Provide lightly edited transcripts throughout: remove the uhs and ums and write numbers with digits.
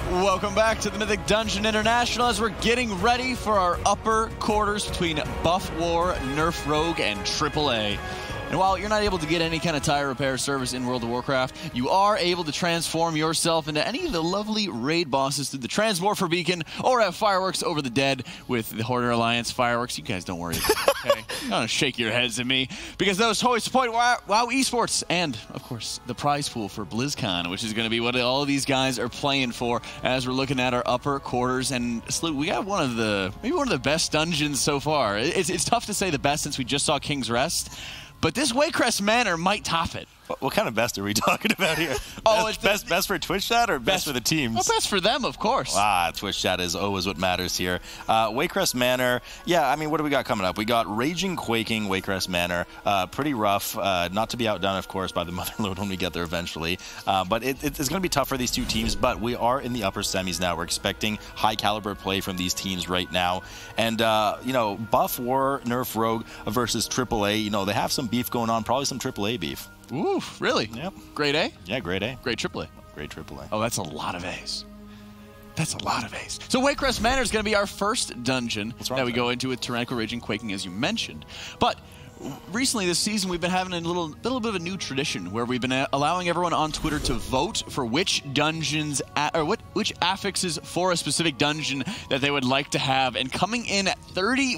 Welcome back to the Mythic Dungeon International as we're getting ready for our upper quarters between Buff War, Nerf Rogue, and AAA. And while you're not able to get any kind of tire repair service in World of Warcraft, you are able to transform yourself into any of the lovely raid bosses through the Transmorpher Beacon or have fireworks over the dead with the Hoarder Alliance fireworks. You guys don't worry, okay? Don't shake your heads at me because those toys support WoW Esports and, of course, the prize pool for BlizzCon, which is going to be what all of these guys are playing for as we're looking at our upper quarters. And we got maybe one of the best dungeons so far. It's tough to say the best since we just saw King's Rest. But this Waycrest Manor might top it. What kind of best are we talking about here? Oh, best for Twitch chat or best for the teams? Well, best for them, of course. Twitch chat is always what matters here. Waycrest Manor, yeah, I mean, what do we got coming up? We got Raging Quaking Waycrest Manor. Pretty rough, not to be outdone, of course, by the Motherlode when we get there eventually. But it's going to be tough for these two teams, but we are in the upper semis now. We're expecting high-caliber play from these teams right now. And, you know, Buff War, Nerf Rogue versus AAA, you know, they have some beef going on, probably some AAA beef. Ooh, really? Yep. Grade A? Yeah, grade A. Grade AAA? Grade AAA. Oh, that's a lot of A's. That's a lot of A's. So Waycrest Manor is going to be our first dungeon that we go into with Tyrannical Raging Quaking, as you mentioned. But recently this season, we've been having a little bit of a new tradition where we've been allowing everyone on Twitter to vote for which dungeons which affixes for a specific dungeon that they would like to have. And coming in at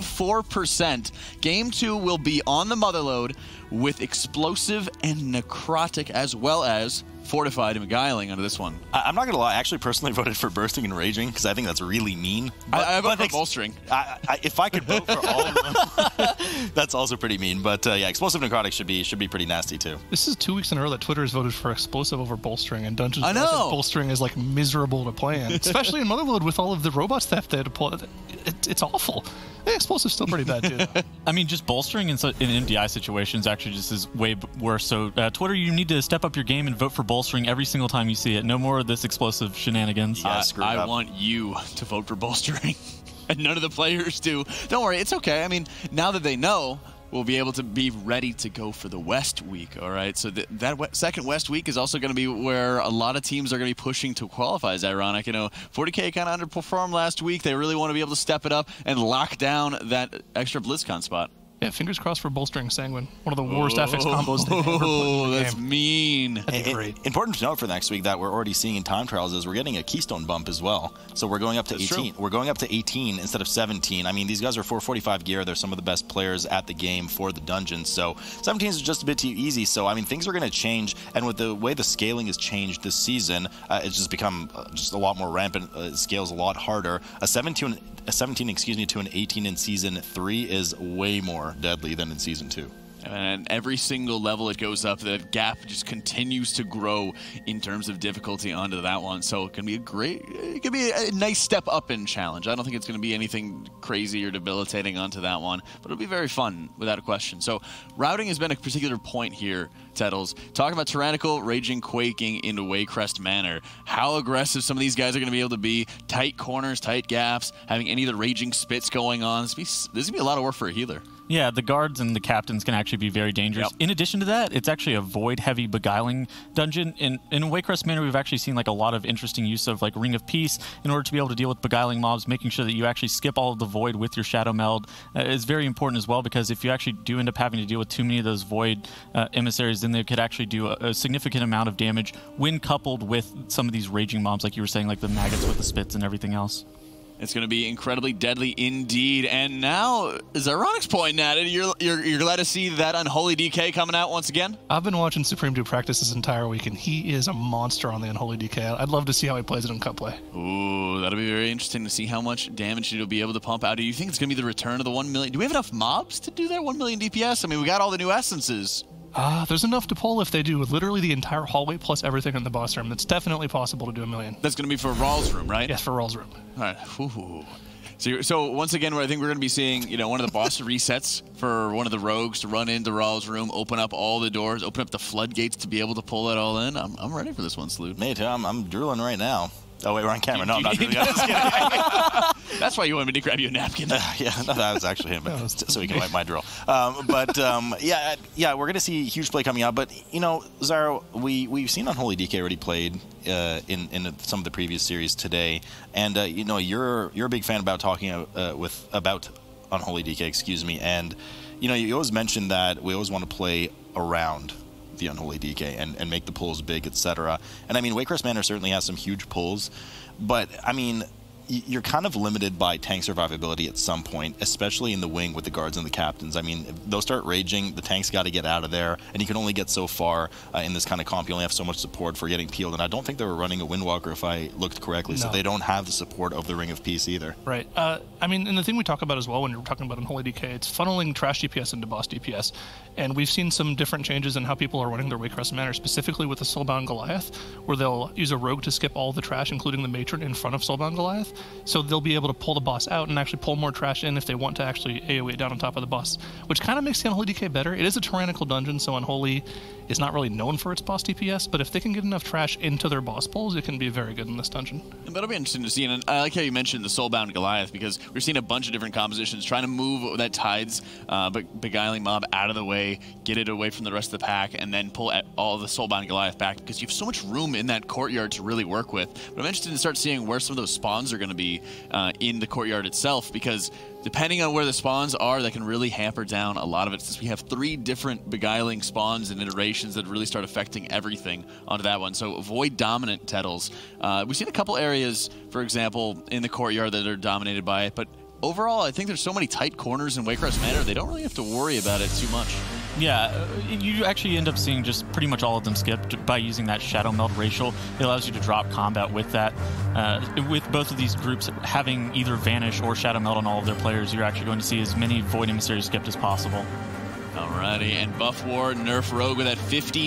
34%, Game 2 will be on the Motherlode with Explosive and Necrotic as well as Fortified and Beguiling under this one. I'm not going to lie. I actually personally voted for Bursting and Raging because I think that's really mean. I vote for Bolstering. If I could vote for all of them, that's also pretty mean. But yeah, Explosive and Necrotic should be pretty nasty too. This is 2 weeks in a row that Twitter has voted for Explosive over Bolstering, and Dungeons I know. Bolstering is like miserable to play in, especially in Motherlode with all of the robot theft they had to pull. It's awful. Explosive's still pretty bad too. I mean, just bolstering in MDI situations actually just is way worse. So Twitter, you need to step up your game and vote for bolstering every single time you see it. No more of this explosive shenanigans. Yeah, I want you to vote for bolstering, and none of the players do. Don't worry, it's okay. I mean, now that they know, we'll be able to be ready to go for the West Week, all right? So that second West Week is also going to be where a lot of teams are going to be pushing to qualify. It's ironic. You know, 40K kind of underperformed last week. They really want to be able to step it up and lock down that extra BlizzCon spot. Yeah, fingers crossed for Bolstering Sanguine. One of the worst affix combos they've ever put in the game. That's mean. That'd be great. Important to note for next week that we're already seeing in time trials is we're getting a Keystone bump as well. So we're going up to 18. We're going up to 18 instead of 17. I mean, these guys are 445 gear. They're some of the best players at the game for the dungeon. So 17 is just a bit too easy. So I mean, things are going to change. And with the way the scaling has changed this season, it's just become just a lot more rampant. It scales a lot harder. A 17, to an 18 in Season 3 is way more deadly than in Season 2. And every single level it goes up, the gap just continues to grow in terms of difficulty onto that one. So it can be a nice step up in challenge. I don't think it's going to be anything crazy or debilitating onto that one, but it'll be very fun without a question. So routing has been a particular point here, Tettles. Talking about Tyrannical Raging Quaking into Waycrest Manor. How aggressive some of these guys are going to be able to be. Tight corners, tight gaps, having any of the Raging Spits going on. This is going to be a lot of work for a healer. Yeah, the guards and the captains can actually be very dangerous. Yep. In addition to that, it's actually a void-heavy beguiling dungeon. In Waycrest Manor, we've actually seen like a lot of interesting use of like Ring of Peace in order to be able to deal with beguiling mobs, making sure that you actually skip all of the void with your Shadow Meld is very important as well, because if you actually do end up having to deal with too many of those void emissaries, then they could actually do a significant amount of damage when coupled with some of these raging mobs, like you were saying, like the maggots with the spits and everything else. It's going to be incredibly deadly indeed. And now, as Ironic's pointing at it, you're glad to see that Unholy DK coming out once again? I've been watching Supreme do practice this entire week, and he is a monster on the Unholy DK. I'd love to see how he plays it in cut play. Ooh, that'll be very interesting to see how much damage he'll be able to pump out. Do you think it's going to be the return of the 1 million? Do we have enough mobs to do that 1 million DPS? I mean, we got all the new essences. There's enough to pull if they do literally the entire hallway plus everything in the boss room. It's definitely possible to do 1 million. That's going to be for Rawl's room, right? Yes, for Rawl's room. All right. Ooh. So once again, I think we're going to be seeing, you know, one of the boss resets for one of the rogues to run into Rawl's room, open up all the doors, open up the floodgates to be able to pull it all in. I'm ready for this one, Sloot. Me too. I'm drooling right now. Oh, wait, we're on camera. No, I'm not really. I'm just kidding. That's why you wanted me to grab you a napkin. Yeah, no, that was actually him, so he can wipe my drill. Yeah, we're going to see huge play coming out. But, you know, Zyro, we've seen Unholy DK already played in some of the previous series today. And, you know, you're a big fan about talking about Unholy DK, excuse me. And, you know, you always mention that we always want to play around the Unholy DK and make the pulls big, etc. And I mean, Waycrest Manor certainly has some huge pulls, but I mean, you're kind of limited by tank survivability at some point, especially in the wing with the guards and the captains. I mean, if those start raging, the tank's got to get out of there, and you can only get so far in this kind of comp. You only have so much support for getting peeled, and I don't think they were running a Windwalker if I looked correctly, so they don't have the support of the Ring of Peace either. Right. I mean, and the thing we talk about as well when you're talking about Unholy DK, it's funneling trash DPS into boss DPS, and we've seen some different changes in how people are running their Waycrest Manor, specifically with the Soulbound Goliath, where they'll use a rogue to skip all the trash, including the matron, in front of Soulbound Goliath, so they'll be able to pull the boss out and actually pull more trash in if they want to actually AoE it down on top of the boss, which kind of makes the Unholy DK better. It is a tyrannical dungeon, so Unholy is not really known for its boss DPS, but if they can get enough trash into their boss pulls, it can be very good in this dungeon. And that'll be interesting to see, and I like how you mentioned the Soulbound Goliath, because we're seeing a bunch of different compositions trying to move that Tides beguiling mob out of the way, get it away from the rest of the pack, and then pull all the Soulbound Goliath back, because you have so much room in that courtyard to really work with. But I'm interested to start seeing where some of those spawns are going to be in the courtyard itself, because depending on where the spawns are, that can really hamper down a lot of it, since we have 3 different beguiling spawns and iterations that really start affecting everything onto that one. So void dominant Tettles. We've seen a couple areas, for example, in the courtyard that are dominated by it, but overall, I think there's so many tight corners in Waycrest Manor, they don't really have to worry about it too much. Yeah, you actually end up seeing just pretty much all of them skipped by using that Shadow Meld racial. It allows you to drop combat with that. With both of these groups having either Vanish or Shadow Meld on all of their players, you're actually going to see as many Void Emissaries skipped as possible. Alrighty, and Buff War, Nerf Rogue with that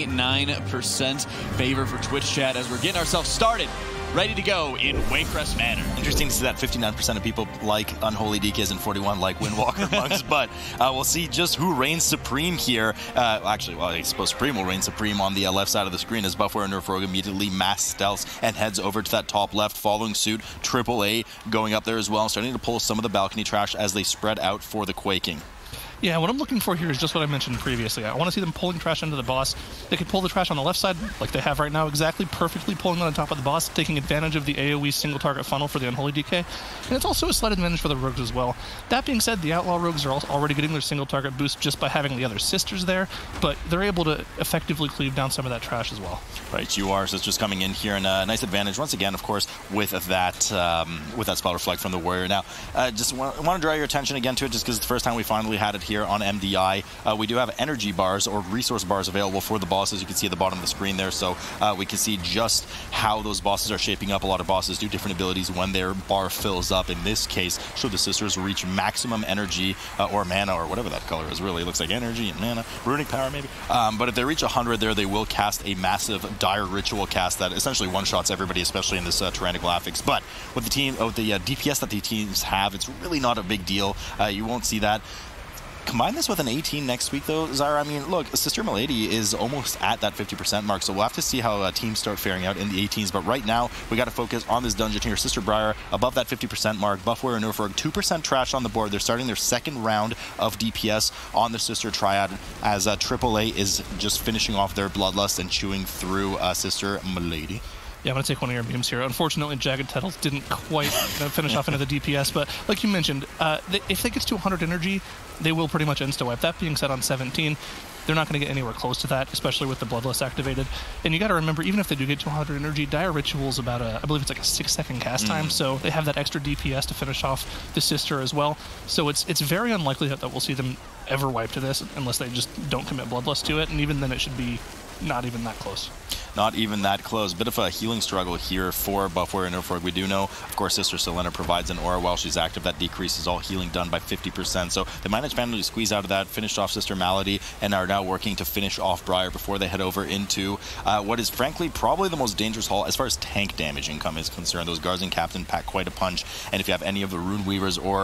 59% favor for Twitch chat as we're getting ourselves started. Ready to go in Waycrest Manor. Interesting to see that 59% of people like Unholy DKs and 41 like Windwalker monks, but we'll see just who reigns supreme here. Actually, well, I suppose Supreme will reign supreme on the left side of the screen as Buffware and Nerf Rogue immediately mass stealths and heads over to that top left, following suit. AAA going up there as well, starting to pull some of the balcony trash as they spread out for the quaking. Yeah, what I'm looking for here is just what I mentioned previously. I want to see them pulling trash into the boss. They could pull the trash on the left side, like they have right now, exactly perfectly pulling on top of the boss, taking advantage of the AoE single target funnel for the Unholy DK. And it's also a slight advantage for the rogues as well. That being said, the Outlaw rogues are already getting their single target boost just by having the other sisters there, but they're able to effectively cleave down some of that trash as well. Right, you are. So it's just coming in here, and a nice advantage once again, of course, with that spell reflect from the warrior. Now, just want to draw your attention again to it, just because it's the first time we finally had it here on MDI. We do have energy bars or resource bars available for the bosses. You can see at the bottom of the screen there, so we can see just how those bosses are shaping up. A lot of bosses do different abilities when their bar fills up. In this case, should the sisters reach maximum energy or mana or whatever that color is, really. It looks like energy and mana, runic power maybe. But if they reach 100 there, they will cast a massive dire ritual cast that essentially one-shots everybody, especially in this tyrannical affix. But with the DPS that the teams have, it's really not a big deal. You won't see that. Combine this with an 18 next week, though, Zyra. I mean, look, Sister Milady is almost at that 50% mark, so we'll have to see how teams start faring out in the 18s. But right now, we got to focus on this dungeon here. Sister Briar above that 50% mark. Buffware and Nerf Rogue 2% trash on the board. They're starting their second round of DPS on the Sister Triad as AAA is just finishing off their Bloodlust and chewing through Sister Milady. Yeah, I'm going to take one of your beams here. Unfortunately, Jagged Tettles didn't quite finish off into the DPS, but like you mentioned, if they get to 100 energy, they will pretty much insta-wipe. That being said, on 17, they're not going to get anywhere close to that, especially with the Bloodlust activated. And you got to remember, even if they do get to 100 energy, Dire Ritual is about I believe it's like a 6-second cast time, so they have that extra DPS to finish off the Sister as well. So it's very unlikely that we'll see them ever wipe to this unless they just don't commit Bloodlust to it, and even then it should be not even that close. Not even that close. Bit of a healing struggle here for Buffware and Nerf Rogue. We do know, of course, Sister Selena provides an aura while she's active that decreases all healing done by 50%. So they managed to squeeze out of that, finished off Sister Malady, and are now working to finish off Briar before they head over into what is, frankly, probably the most dangerous hall as far as tank damage income is concerned. Those guards and captain pack quite a punch, and if you have any of the Rune Weavers or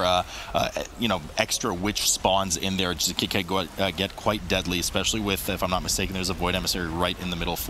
extra witch spawns in there, just get quite deadly, especially with, if I'm not mistaken, there's a Void Emissary right in the middle foyer there.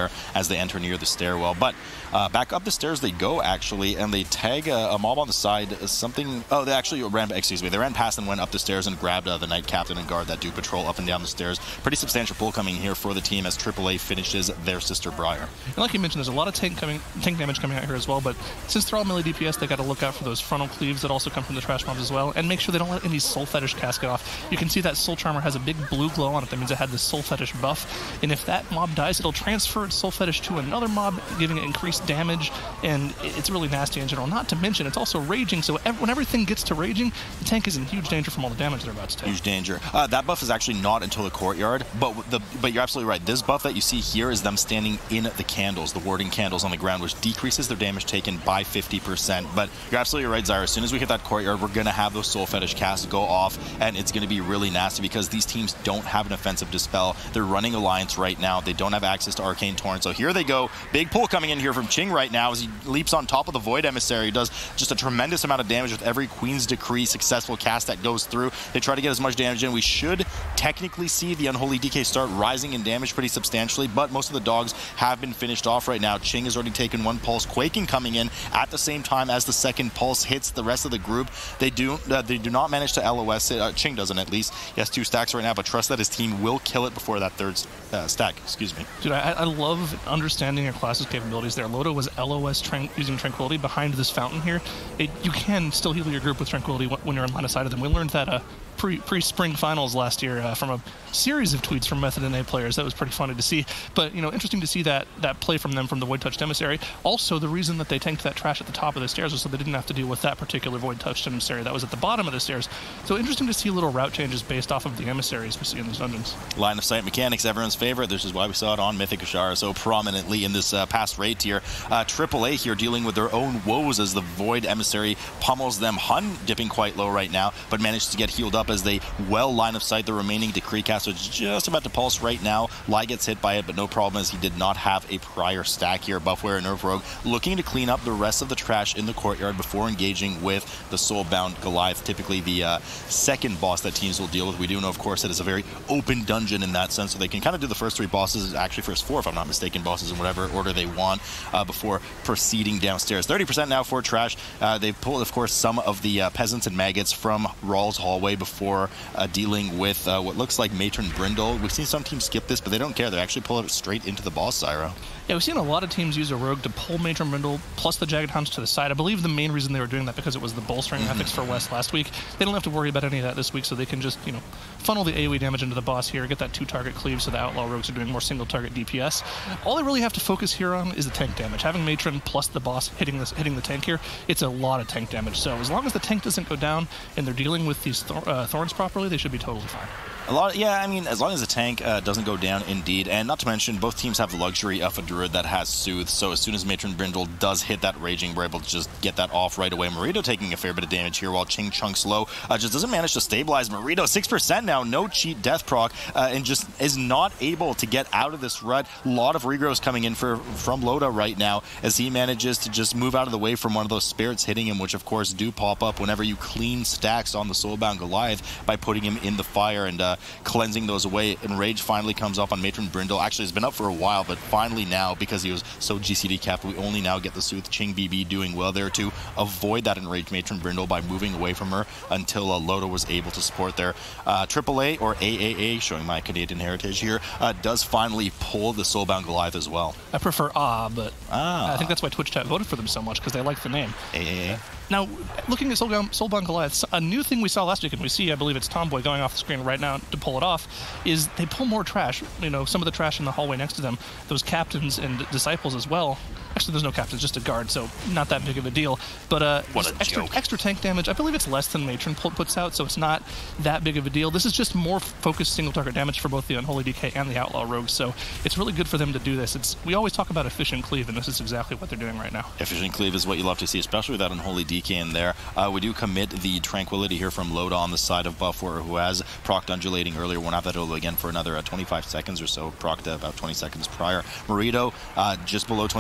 there as they enter near the stairwell. But back up the stairs they go, actually, and they tag a mob on the side. Oh, they actually ran, they ran past and went up the stairs and grabbed the Knight Captain and guard that do patrol up and down the stairs. Pretty substantial pull coming here for the team as AAA finishes their sister Briar. And like you mentioned, there's a lot of tank damage coming out here as well, but since they're all melee DPS, they got to look out for those frontal cleaves that also come from the trash mobs as well, and make sure they don't let any Soul Fetish cast get off. You can see that Soul Charmer has a big blue glow on it. That means it had the Soul Fetish buff, and if that mob dies, it'll transfer its Soul Fetish to another mob, giving it increased damage, and it's really nasty in general. Not to mention, it's also raging, so when everything gets to raging, the tank is in huge danger from all the damage they're about to take. Huge danger. That buff is actually not until the courtyard, but you're absolutely right. This buff that you see here is them standing in the candles, the warding candles on the ground, which decreases their damage taken by 50%. But you're absolutely right, Zyra. As soon as we hit that courtyard, we're going to have those Soul Fetish casts go off, and it's going to be really nasty because these teams don't have an offensive dispel. They're running Alliance right now. They don't have access to Arcane Torrent. So here they go. Big pull coming in here from Ching right now as he leaps on top of the Void Emissary. He does just a tremendous amount of damage with every Queen's Decree successful cast that goes through. They try to get as much damage in. We should technically see the Unholy DK start rising in damage pretty substantially, but most of the dogs have been finished off right now. Ching has already taken one pulse. Quaking coming in at the same time as the second pulse hits the rest of the group. They do not manage to LOS it. Ching doesn't, at least. He has 2 stacks right now, but trust that his team will kill it before that third stack. Excuse me. Dude, I love understanding your class's capabilities there. Loda was LOS using Tranquility behind this fountain here. You can still heal your group with Tranquility when you're in line of sight of them. We learned that pre-spring finals last year from a series of tweets from Method NA players. That was pretty funny to see. But, you know, interesting to see that play from them from the Void Touched Emissary. Also, the reason that they tanked that trash at the top of the stairs was so they didn't have to deal with that particular Void Touched Emissary that was at the bottom of the stairs. So interesting to see little route changes based off of the emissaries we see in these dungeons. Line of sight mechanics, everyone's favorite. This is why we saw it on Mythic Ashara so prominently in this past raid tier. AAA here dealing with their own woes as the Void Emissary pummels them. Hun dipping quite low right now, but managed to get healed up as they well line of sight the remaining Decree cast, which is just about to pulse right now. Lai gets hit by it, but no problem as he did not have a prior stack here. Buffware and Nerf Rogue looking to clean up the rest of the trash in the courtyard before engaging with the Soulbound Goliath, typically the second boss that teams will deal with. We do know, of course, that it's a very open dungeon in that sense, so they can kind of do the first 3 bosses, actually first 4, if I'm not mistaken, bosses in whatever order they want before proceeding downstairs. 30% now for trash. They pulled, of course, some of the peasants and maggots from Rawl's hallway before dealing with what looks like Matron Brindle. We've seen some teams skip this, but they don't care. They actually pull it straight into the boss, Zyra. Yeah, we've seen a lot of teams use a rogue to pull Matron Brindle plus the Jagged Hounds to the side. I believe the main reason they were doing that because it was the bolstering ethics for West last week. They don't have to worry about any of that this week, so they can just, you know, funnel the AoE damage into the boss here, get that 2-target cleave so the Outlaw Rogues are doing more single-target DPS. All they really have to focus here on is the tank damage. Having Matron plus the boss hitting the tank here, it's a lot of tank damage. So as long as the tank doesn't go down and they're dealing with these thorns properly, they should be totally fine. Yeah, I mean, as long as the tank doesn't go down, indeed. And not to mention, both teams have the luxury of a druid that has Soothe, so as soon as Matron Brindle does hit that raging, we're able to just get that off right away. Marito taking a fair bit of damage here while Ching Chunks low just doesn't manage to stabilize Marito. 6% now, no cheat death proc, and just is not able to get out of this rut. A lot of regrows coming in from Loda right now as he manages to just move out of the way from one of those spirits hitting him, which of course do pop up whenever you clean stacks on the Soulbound Goliath by putting him in the fire and cleansing those away. And Rage finally comes off on Matron Brindle. Actually, it's been up for a while, but finally now, because he was so GCD capped, we only now get the Soothe. Ching BB doing well there to avoid that enraged Matron Brindle by moving away from her until Loda was able to support there. AAA or AAA, showing my Canadian heritage here, does finally pull the Soulbound Goliath as well. I prefer but I think that's why Twitch chat voted for them so much, because they like the name. AAA. Now, looking at Soulbound Goliath, a new thing we saw last week, and we see, I believe it's Tomboy going off the screen right now to pull it off, is they pull more trash. You know, some of the trash in the hallway next to them, those captains and disciples as well. Actually, there's no captains, just a guard, so not that big of a deal. But extra tank damage, I believe it's less than Matron puts out, so it's not that big of a deal. This is just more focused single-target damage for both the Unholy DK and the Outlaw Rogues, so it's really good for them to do this. We always talk about efficient cleave, and this is exactly what they're doing right now. Efficient cleave is what you love to see, especially with that Unholy DK in there. We do commit the Tranquility here from Loda on the side of Buffware, who has procced Undulating earlier. We'll have that again for another 25 seconds or so, procced about 20 seconds prior. Marito, just below 20%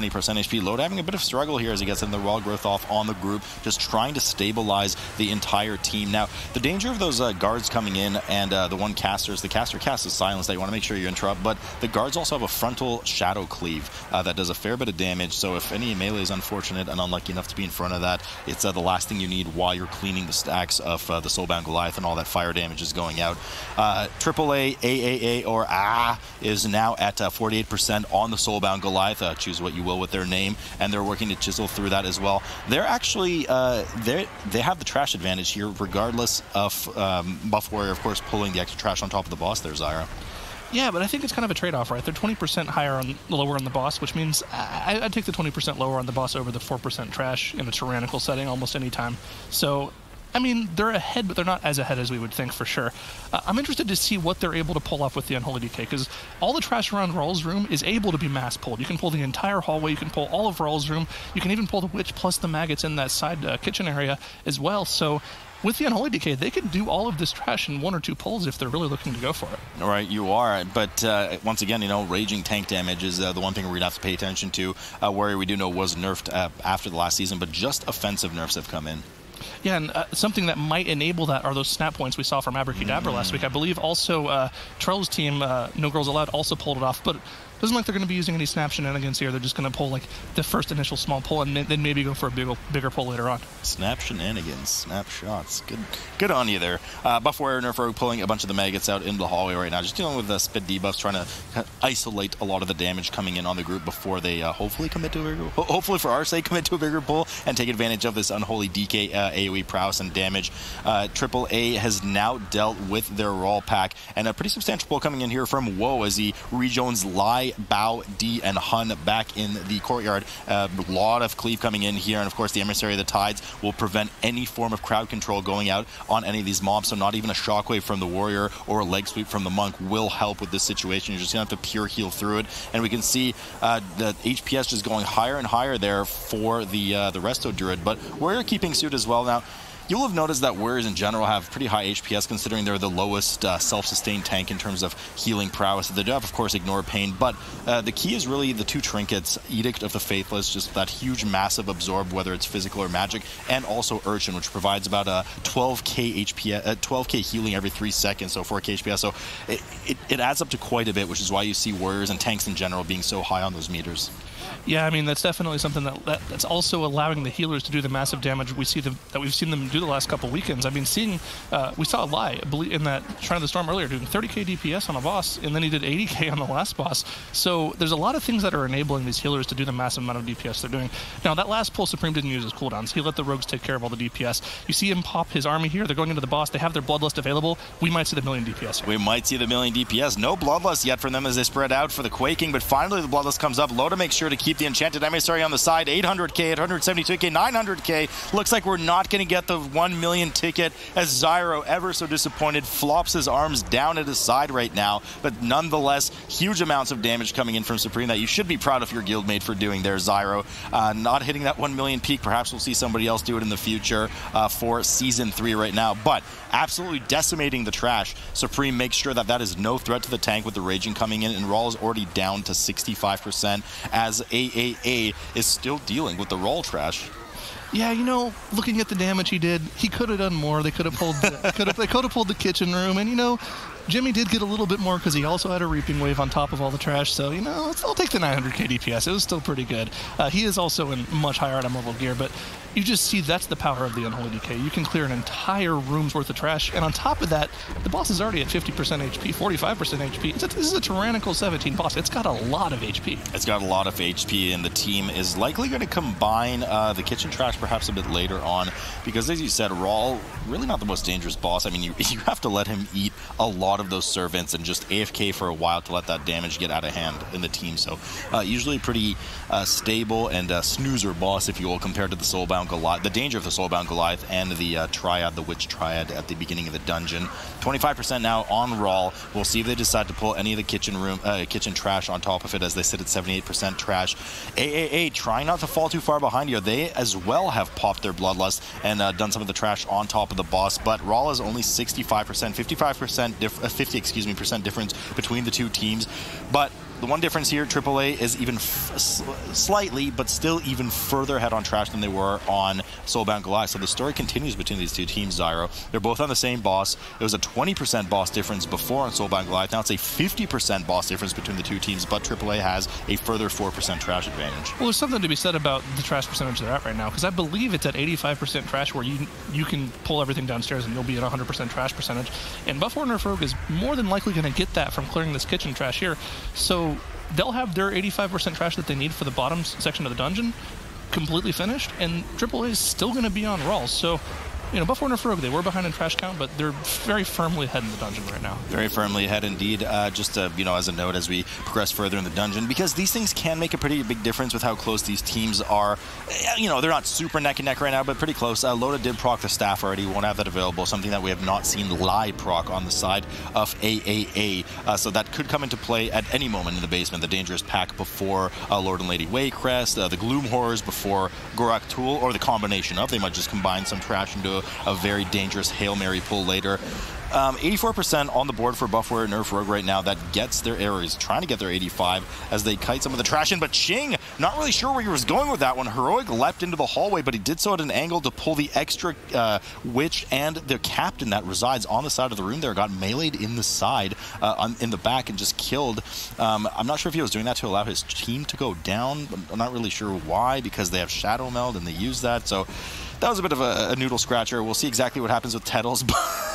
HP. Loda having a bit of struggle here as he gets in the raw growth off on the group, just trying to stabilize the entire team. Now, the danger of those guards coming in and the one caster is the caster casts a silence that you want to make sure you interrupt, but the guards also have a frontal shadow cleave that does a fair bit of damage, so if any melee is unfortunate and unlucky enough to be in front of that, it's the last thing you need while you're cleaning the stacks of the Soulbound Goliath and all that fire damage is going out. AAA, AAA, or is now at 48% on the Soulbound Goliath. Choose what you will with their name, and they're working to chisel through that as well. They're actually, they have the trash advantage here, regardless of Buff Warrior, of course, pulling the extra trash on top of the boss there, Zyro. Yeah, but I think it's kind of a trade-off, right? They're 20% lower on the boss, which means I'd take the 20% lower on the boss over the 4% trash in a tyrannical setting almost any time. So, I mean, they're ahead, but they're not as ahead as we would think for sure. I'm interested to see what they're able to pull off with the Unholy DK, because all the trash around Rawl's room is able to be mass pulled. You can pull the entire hallway, you can pull all of Rawl's room, you can even pull the Witch plus the maggots in that side kitchen area as well. So with the Unholy DK, they could do all of this trash in 1 or 2 pulls if they're really looking to go for it. All right, you are. But once again, you know, raging tank damage is the one thing we're going to have to pay attention to. Warrior, we do know, was nerfed after the last season, but just offensive nerfs have come in. Yeah, and something that might enable that are those snap points we saw from Abracadabra last week. I believe also Trell's team, No Girls Allowed, also pulled it off, but it doesn't look like they're going to be using any snap shenanigans here. They're just going to pull like the first initial small pull and then maybe go for a bigger pull later on. Snap shenanigans, snap shots. Good on you there. Buff Warrior Nerf Rogue pulling a bunch of the maggots out into the hallway right now, just dealing with the spit debuffs, trying to isolate a lot of the damage coming in on the group before they hopefully commit to a bigger, hopefully for our sake, commit to a bigger pull and take advantage of this Unholy DK AoE prowess and damage. AAA has now dealt with their Raw pack, and a pretty substantial pull coming in here from Woe as he rejoins Lai, Bao, D, and Hun back in the courtyard. A lot of cleave coming in here, and of course the Emissary of the Tides will prevent any form of crowd control going out on any of these mobs, so not even a shockwave from the Warrior or a leg sweep from the Monk will help with this situation. You're just going to have to pure heal through it, and we can see the HPS just going higher and higher there for the Resto Druid, but Warrior keeping suit as well. Now, you'll have noticed that Warriors in general have pretty high HPS considering they're the lowest self-sustained tank in terms of healing prowess. They do have, of course, Ignore Pain, but the key is really the 2 trinkets, Edict of the Faithless, just that huge, massive absorb, whether it's physical or magic, and also Urchin, which provides about a 12k HPS, 12k healing every 3 seconds, so 4k HPS. So it adds up to quite a bit, which is why you see Warriors and tanks in general being so high on those meters. Yeah, I mean, that's definitely something that's also allowing the healers to do the massive damage we've seen them do the last couple weekends. I mean, we saw Lai, I believe, in that Shrine of the Storm earlier, doing 30k DPS on a boss, and then he did 80k on the last boss. So there's a lot of things that are enabling these healers to do the massive amount of DPS they're doing. Now, that last pull, Supreme didn't use his cooldowns. He let the rogues take care of all the DPS. You see him pop his army here. They're going into the boss. They have their Bloodlust available. We might see the million DPS here. We might see the million DPS. No Bloodlust yet from them as they spread out for the Quaking, but finally the Bloodlust comes up. Loda makes sure to keep the Enchanted Emissary on the side. 800k, 872k, 900k. Looks like we're not going to get the 1 million ticket as Zyro, ever so disappointed, flops his arms down at his side right now. But nonetheless, huge amounts of damage coming in from Supreme that you should be proud of your guildmate for doing there, Zyro. Not hitting that 1 million peak. Perhaps we'll see somebody else do it in the future for Season 3 right now. But absolutely decimating the trash. Supreme makes sure that that is no threat to the tank with the Raging coming in, and Raw is already down to 65% as AAA is still dealing with the Raw trash. Yeah, you know, looking at the damage he did, he could have done more. They could have pulled they could have pulled the kitchen room, and you know, Jimmy did get a little bit more because he also had a Reaping Wave on top of all the trash, so, you know, I'll take the 900k DPS. It was still pretty good. He is also in much higher item level gear, but you just see that's the power of the Unholy DK. You can clear an entire room's worth of trash, and on top of that, the boss is already at 50% HP, 45% HP. This is a tyrannical 17 boss. It's got a lot of HP. It's got a lot of HP, and the team is likely going to combine the kitchen trash perhaps a bit later on, because as you said, Rawl, really not the most dangerous boss. I mean, you have to let him eat a lot of those servants and just AFK for a while to let that damage get out of hand in the team. So usually pretty stable and snoozer boss, if you will, compared to the Soulbound Goliath, the danger of the Soulbound Goliath and the Triad, the Witch Triad at the beginning of the dungeon. 25% now on Rawl. We'll see if they decide to pull any of the kitchen trash on top of it as they sit at 78% trash. AAA trying not to fall too far behind here. They as well have popped their Bloodlust and done some of the trash on top of the boss, but Rawl is only 65%, 50% difference between the two teams. But the one difference here, AAA is even slightly, but still even further ahead on Trash than they were on Soulbound Goliath. So the story continues between these two teams, Zyro. They're both on the same boss. It was a 20% boss difference before on Soulbound Goliath. Now it's a 50% boss difference between the two teams, but AAA has a further 4% Trash advantage. Well, there's something to be said about the Trash percentage they're at right now, because I believe it's at 85% Trash, where you can pull everything downstairs and you'll be at 100% Trash percentage. And Buff War Nerf Rogue is more than likely going to get that from clearing this kitchen trash here. So they'll have their 85% trash that they need for the bottom section of the dungeon completely finished, and AAA is still going to be on rolls. So, you know, Buff War Nerf Rogue, they were behind in trash count, but they're very firmly ahead in the dungeon right now. Very firmly ahead indeed. Just you know, as a note as we progress further in the dungeon, because these things can make a pretty big difference with how close these teams are. You know, they're not super neck and neck right now, but pretty close. Loda did proc the staff already. Won't have that available. Something that we have not seen live proc on the side of AAA. So that could come into play at any moment in the basement. The Dangerous Pack before Lord and Lady Waycrest, the Gloom Horrors before Gorak Tool, or the combination of. They might just combine some trash into a very dangerous Hail Mary pull later. 84% on the board for Buff War Nerf Rogue right now. That gets their areas, trying to get their 85 as they kite some of the trash in. But Ching, not really sure where he was going with that one. Heroic leapt into the hallway, but he did so at an angle to pull the extra witch, and the captain that resides on the side of the room there got meleeed in the side, in the back, and just killed. I'm not sure if he was doing that to allow his team to go down. I'm not really sure why, because they have Shadow Meld and they use that. So that was a bit of a noodle scratcher. We'll see exactly what happens with Tettles.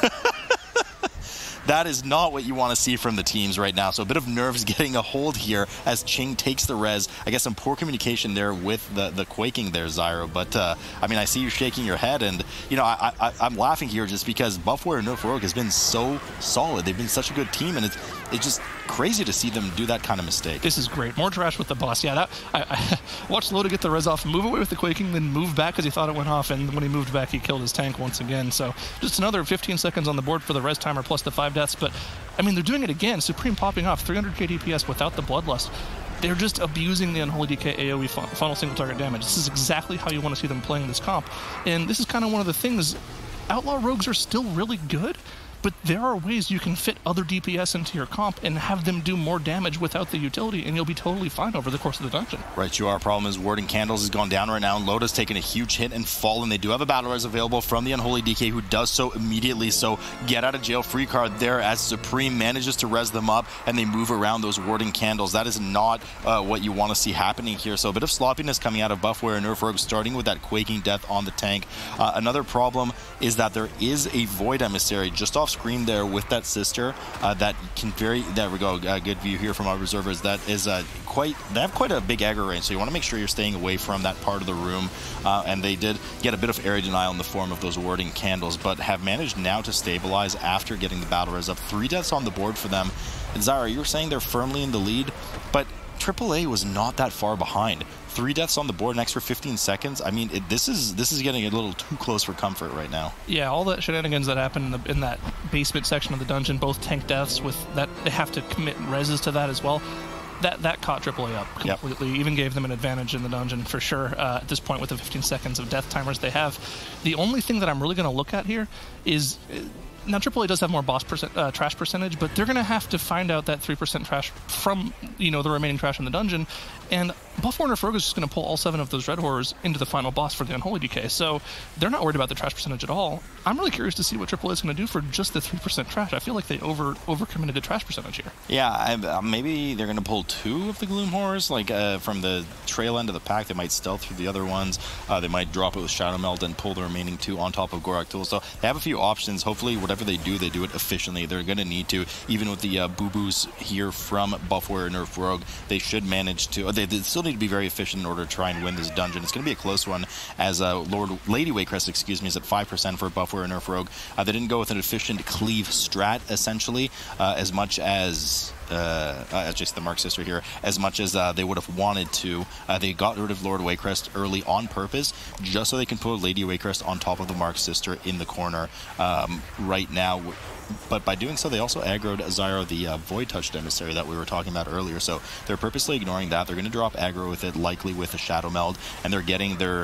That is not what you want to see from the teams right now. So a bit of nerves getting a hold here as Ching takes the res. I guess some poor communication there with the quaking there, Zyro. But, I mean, I see you shaking your head. And, you know, I'm laughing here just because Buff War Nerf Rogue has been so solid. They've been such a good team, and it's just crazy to see them do that kind of mistake. This is great. More trash with the boss. Yeah, I watched Loda get the res off, move away with the quaking, then move back because he thought it went off. And when he moved back, he killed his tank once again. So just another 15 seconds on the board for the res timer plus the 5 deaths. But, I mean, they're doing it again. Supreme popping off, 300k DPS without the Bloodlust. They're just abusing the Unholy DK AoE funnel single target damage. This is exactly how you want to see them playing this comp. And this is kind of one of the things. Outlaw Rogues are still really good, but there are ways you can fit other DPS into your comp and have them do more damage without the utility, and you'll be totally fine over the course of the dungeon. Right, you are. Problem is Warding Candles has gone down right now, and Loda's taken a huge hit and fallen. They do have a battle res available from the Unholy DK, who does so immediately. So get out of jail free card there as Supreme manages to res them up, and they move around those Warding Candles. That is not what you want to see happening here. So a bit of sloppiness coming out of Buff War Nerf Rogue, starting with that Quaking Death on the tank. Another problem is that there is a Void Emissary just off screen there with that sister that can there we go, good view here from our observers. That is they have quite a big aggro range, so you want to make sure you're staying away from that part of the room. And they did get a bit of area denial in the form of those Warding Candles, but have managed now to stabilize after getting the battle res up. 3 deaths on the board for them. And Zara, you were saying they're firmly in the lead, but AAA was not that far behind. 3 deaths on the board, an extra 15 seconds. I mean, this is getting a little too close for comfort right now. Yeah, all the shenanigans that happen in that basement section of the dungeon, both tank deaths with that, they have to commit reses to that as well. That caught AAA up completely. Yep. Even gave them an advantage in the dungeon for sure at this point with the 15 seconds of death timers they have. The only thing that I'm really going to look at here is... Now, AAA does have more boss trash percentage, but they're going to have to find out that 3% trash from, you know, the remaining trash in the dungeon. And Buff War Nerf Rogue is just going to pull all 7 of those Red Horrors into the final boss for the Unholy DK. So they're not worried about the trash percentage at all. I'm really curious to see what AAA is going to do for just the 3% trash. I feel like they overcommitted the trash percentage here. Yeah, maybe they're going to pull 2 of the Gloom Horrors, like from the trail end of the pack. They might stealth through the other ones. They might drop it with Shadow Meld and pull the remaining 2 on top of Gorak Tool. So they have a few options. Hopefully, whatever they do it efficiently. They're going to need to, even with the boo-boos here from Buff War Nerf Rogue, they should manage to, they still need to be very efficient in order to try and win this dungeon. It's going to be a close one as Lady Waycrest, excuse me, is at 5% for Buff War Nerf Rogue. They didn't go with an efficient cleave strat, essentially, as much as... just the Mark Sister here, as much as they would have wanted to. They got rid of Lord Waycrest early on purpose, just so they can put Lady Waycrest on top of the Mark Sister in the corner right now. But by doing so, they also aggroed Zyro, the Void Touched Emissary that we were talking about earlier. So they're purposely ignoring that. They're going to drop aggro with it, likely with a Shadow Meld, and they're getting their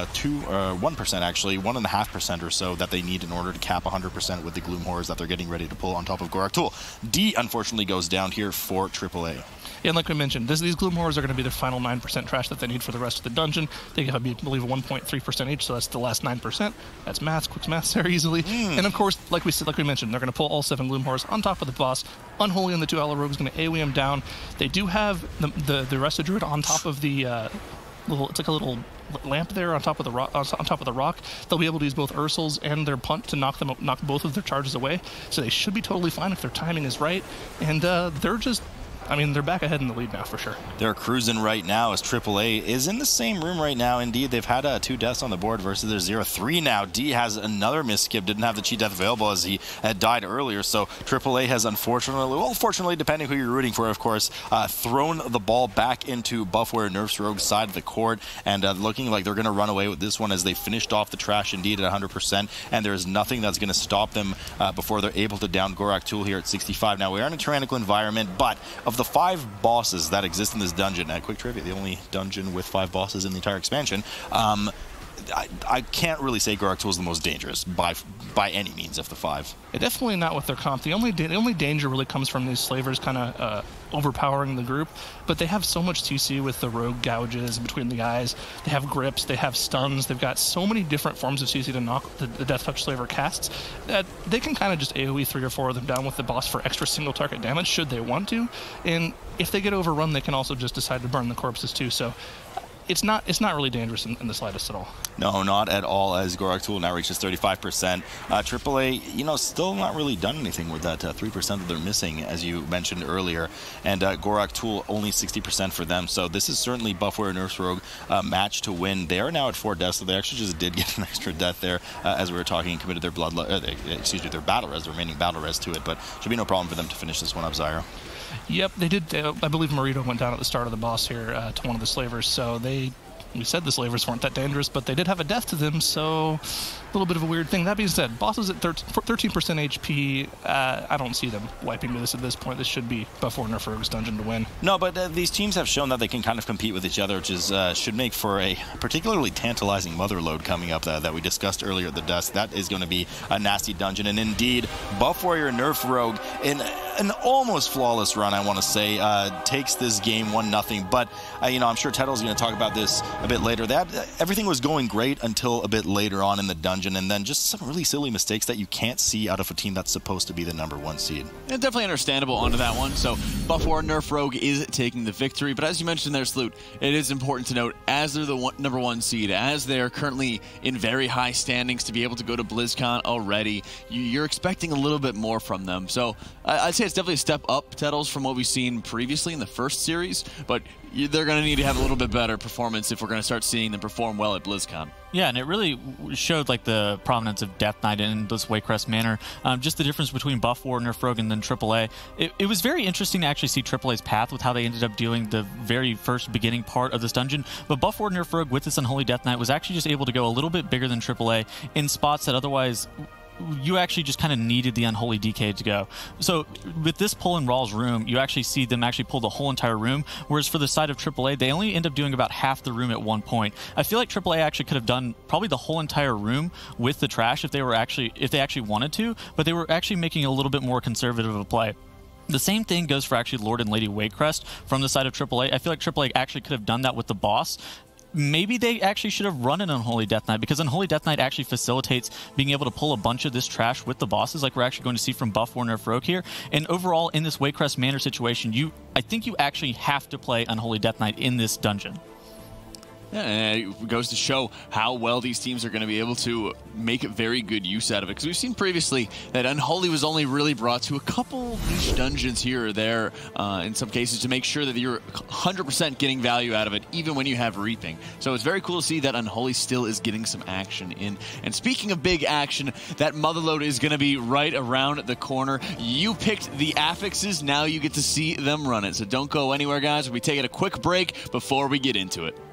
1% actually, 1.5% or so that they need in order to cap 100% with the Gloom Horrors that they're getting ready to pull on top of Gorak Tool. D, unfortunately, goes down here for AAA. And like we mentioned, these Gloom Horrors are going to be the final 9% trash that they need for the rest of the dungeon. They have, I believe, 1.3% each, so that's the last 9%. That's maths, quick maths there easily. And of course, like we mentioned, they're going to pull all 7 Gloom Horrors on top of the boss. Unholy and the 2 Aloe Rogue is going to AoE him down. They do have the Resto Druid on top of the it's like a little lamp there on top of the rock. They'll be able to use both Ursals and their punt to knock both of their charges away. So they should be totally fine if their timing is right. And they're just, I mean, they're back ahead in the lead now for sure. They're cruising right now as AAA is in the same room right now. Indeed, they've had 2 deaths on the board versus their 0-3 now. D has another misskip, didn't have the cheat death available as he had died earlier. So AAA has fortunately, depending who you're rooting for, of course, thrown the ball back into Buffware Nerf's Rogue's side of the court, and looking like they're going to run away with this one as they finished off the trash Indeed at 100%, and there's nothing that's going to stop them before they're able to down Gorak Tool here at 65. Now, we are in a tyrannical environment, but of the 5 bosses that exist in this dungeon, quick trivia, the only dungeon with 5 bosses in the entire expansion, I can't really say Gorak Tool is the most dangerous by any means of the 5. Definitely not with their comp. The only danger really comes from these slavers kind of overpowering the group, but they have so much TC with the rogue gouges between the eyes. They have grips, they have stuns, they've got so many different forms of CC to knock the Death Touch Slaver casts that they can kind of just AoE 3 or 4 of them down with the boss for extra single target damage should they want to. And if they get overrun, they can also just decide to burn the corpses too. So it's not really dangerous in the slightest at all. No, not at all, as Gorak Tool now reaches 35%. AAA, still not really done anything with that 3% that they're missing, as you mentioned earlier. And Gorak Tool only 60% for them. So this is certainly Buffware Nerf's Rogue match to win. They are now at 4 deaths, so they actually just did get an extra death there, as we were talking, committed their their battle res, the remaining battle res to it. But should be no problem for them to finish this one up, Zyro. Yep, they did. I believe Marito went down at the start of the boss here to one of the slavers, so we said the slavers weren't that dangerous, but they did have a death to them, so a little bit of a weird thing. That being said, bosses at 13% HP, I don't see them wiping this at this point. This should be Buffware Nerf Rogue's dungeon to win. No, but these teams have shown that they can kind of compete with each other, which is should make for a particularly tantalizing mother load coming up that we discussed earlier at the desk. That is going to be a nasty dungeon, and indeed, Buffware Nerf Rogue in an almost flawless run, I want to say, takes this game 1-0. But I'm sure Tettle's going to talk about this a bit later. Everything was going great until a bit later on in the dungeon, and then just some really silly mistakes that you can't see out of a team that's supposed to be the #1 seed. Yeah, definitely understandable onto that one. So Buffware Nerf Rogue is taking the victory, but as you mentioned there, Sloot, it is important to note, as they're the #1 seed, as they're currently in very high standings to be able to go to BlizzCon already, you're expecting a little bit more from them. So I'd say it's definitely a step up, Tettles, from what we've seen previously in the first series, but they're going to need to have a little bit better performance if we're going to start seeing them perform well at BlizzCon. Yeah, and it really showed like the prominence of Death Knight in this Waycrest manner. Just the difference between Buffware Nerf Rogue and then AAA. It was very interesting to actually see AAA's path with how they ended up doing the very first beginning part of this dungeon. But Buffware Nerf Rogue with this Unholy Death Knight was actually just able to go a little bit bigger than AAA in spots that otherwise you actually just kind of needed the Unholy DK to go. So with this pull in Rawl's room, you actually see them actually pull the whole entire room, whereas for the side of AAA, they only end up doing about half the room at one point. I feel like AAA actually could have done probably the whole entire room with the trash if they actually wanted to, but they were actually making a little bit more conservative of a play. The same thing goes for actually Lord and Lady Waycrest from the side of AAA. I feel like AAA actually could have done that with the boss. Maybe they actually should have run an Unholy Death Knight, because Unholy Death Knight actually facilitates being able to pull a bunch of this trash with the bosses, like we're actually going to see from Buffware Nerf Rogue here. And overall, in this Waycrest Manor situation, I think you actually have to play Unholy Death Knight in this dungeon. Yeah, and it goes to show how well these teams are going to be able to make very good use out of it. Because we've seen previously that Unholy was only really brought to a couple niche dungeons here or there, in some cases, to make sure that you're 100% getting value out of it, even when you have Reaping. So it's very cool to see that Unholy still is getting some action in. And speaking of big action, that Motherload is going to be right around the corner. You picked the affixes, now you get to see them run it. So don't go anywhere, guys. We'll be taking a quick break before we get into it.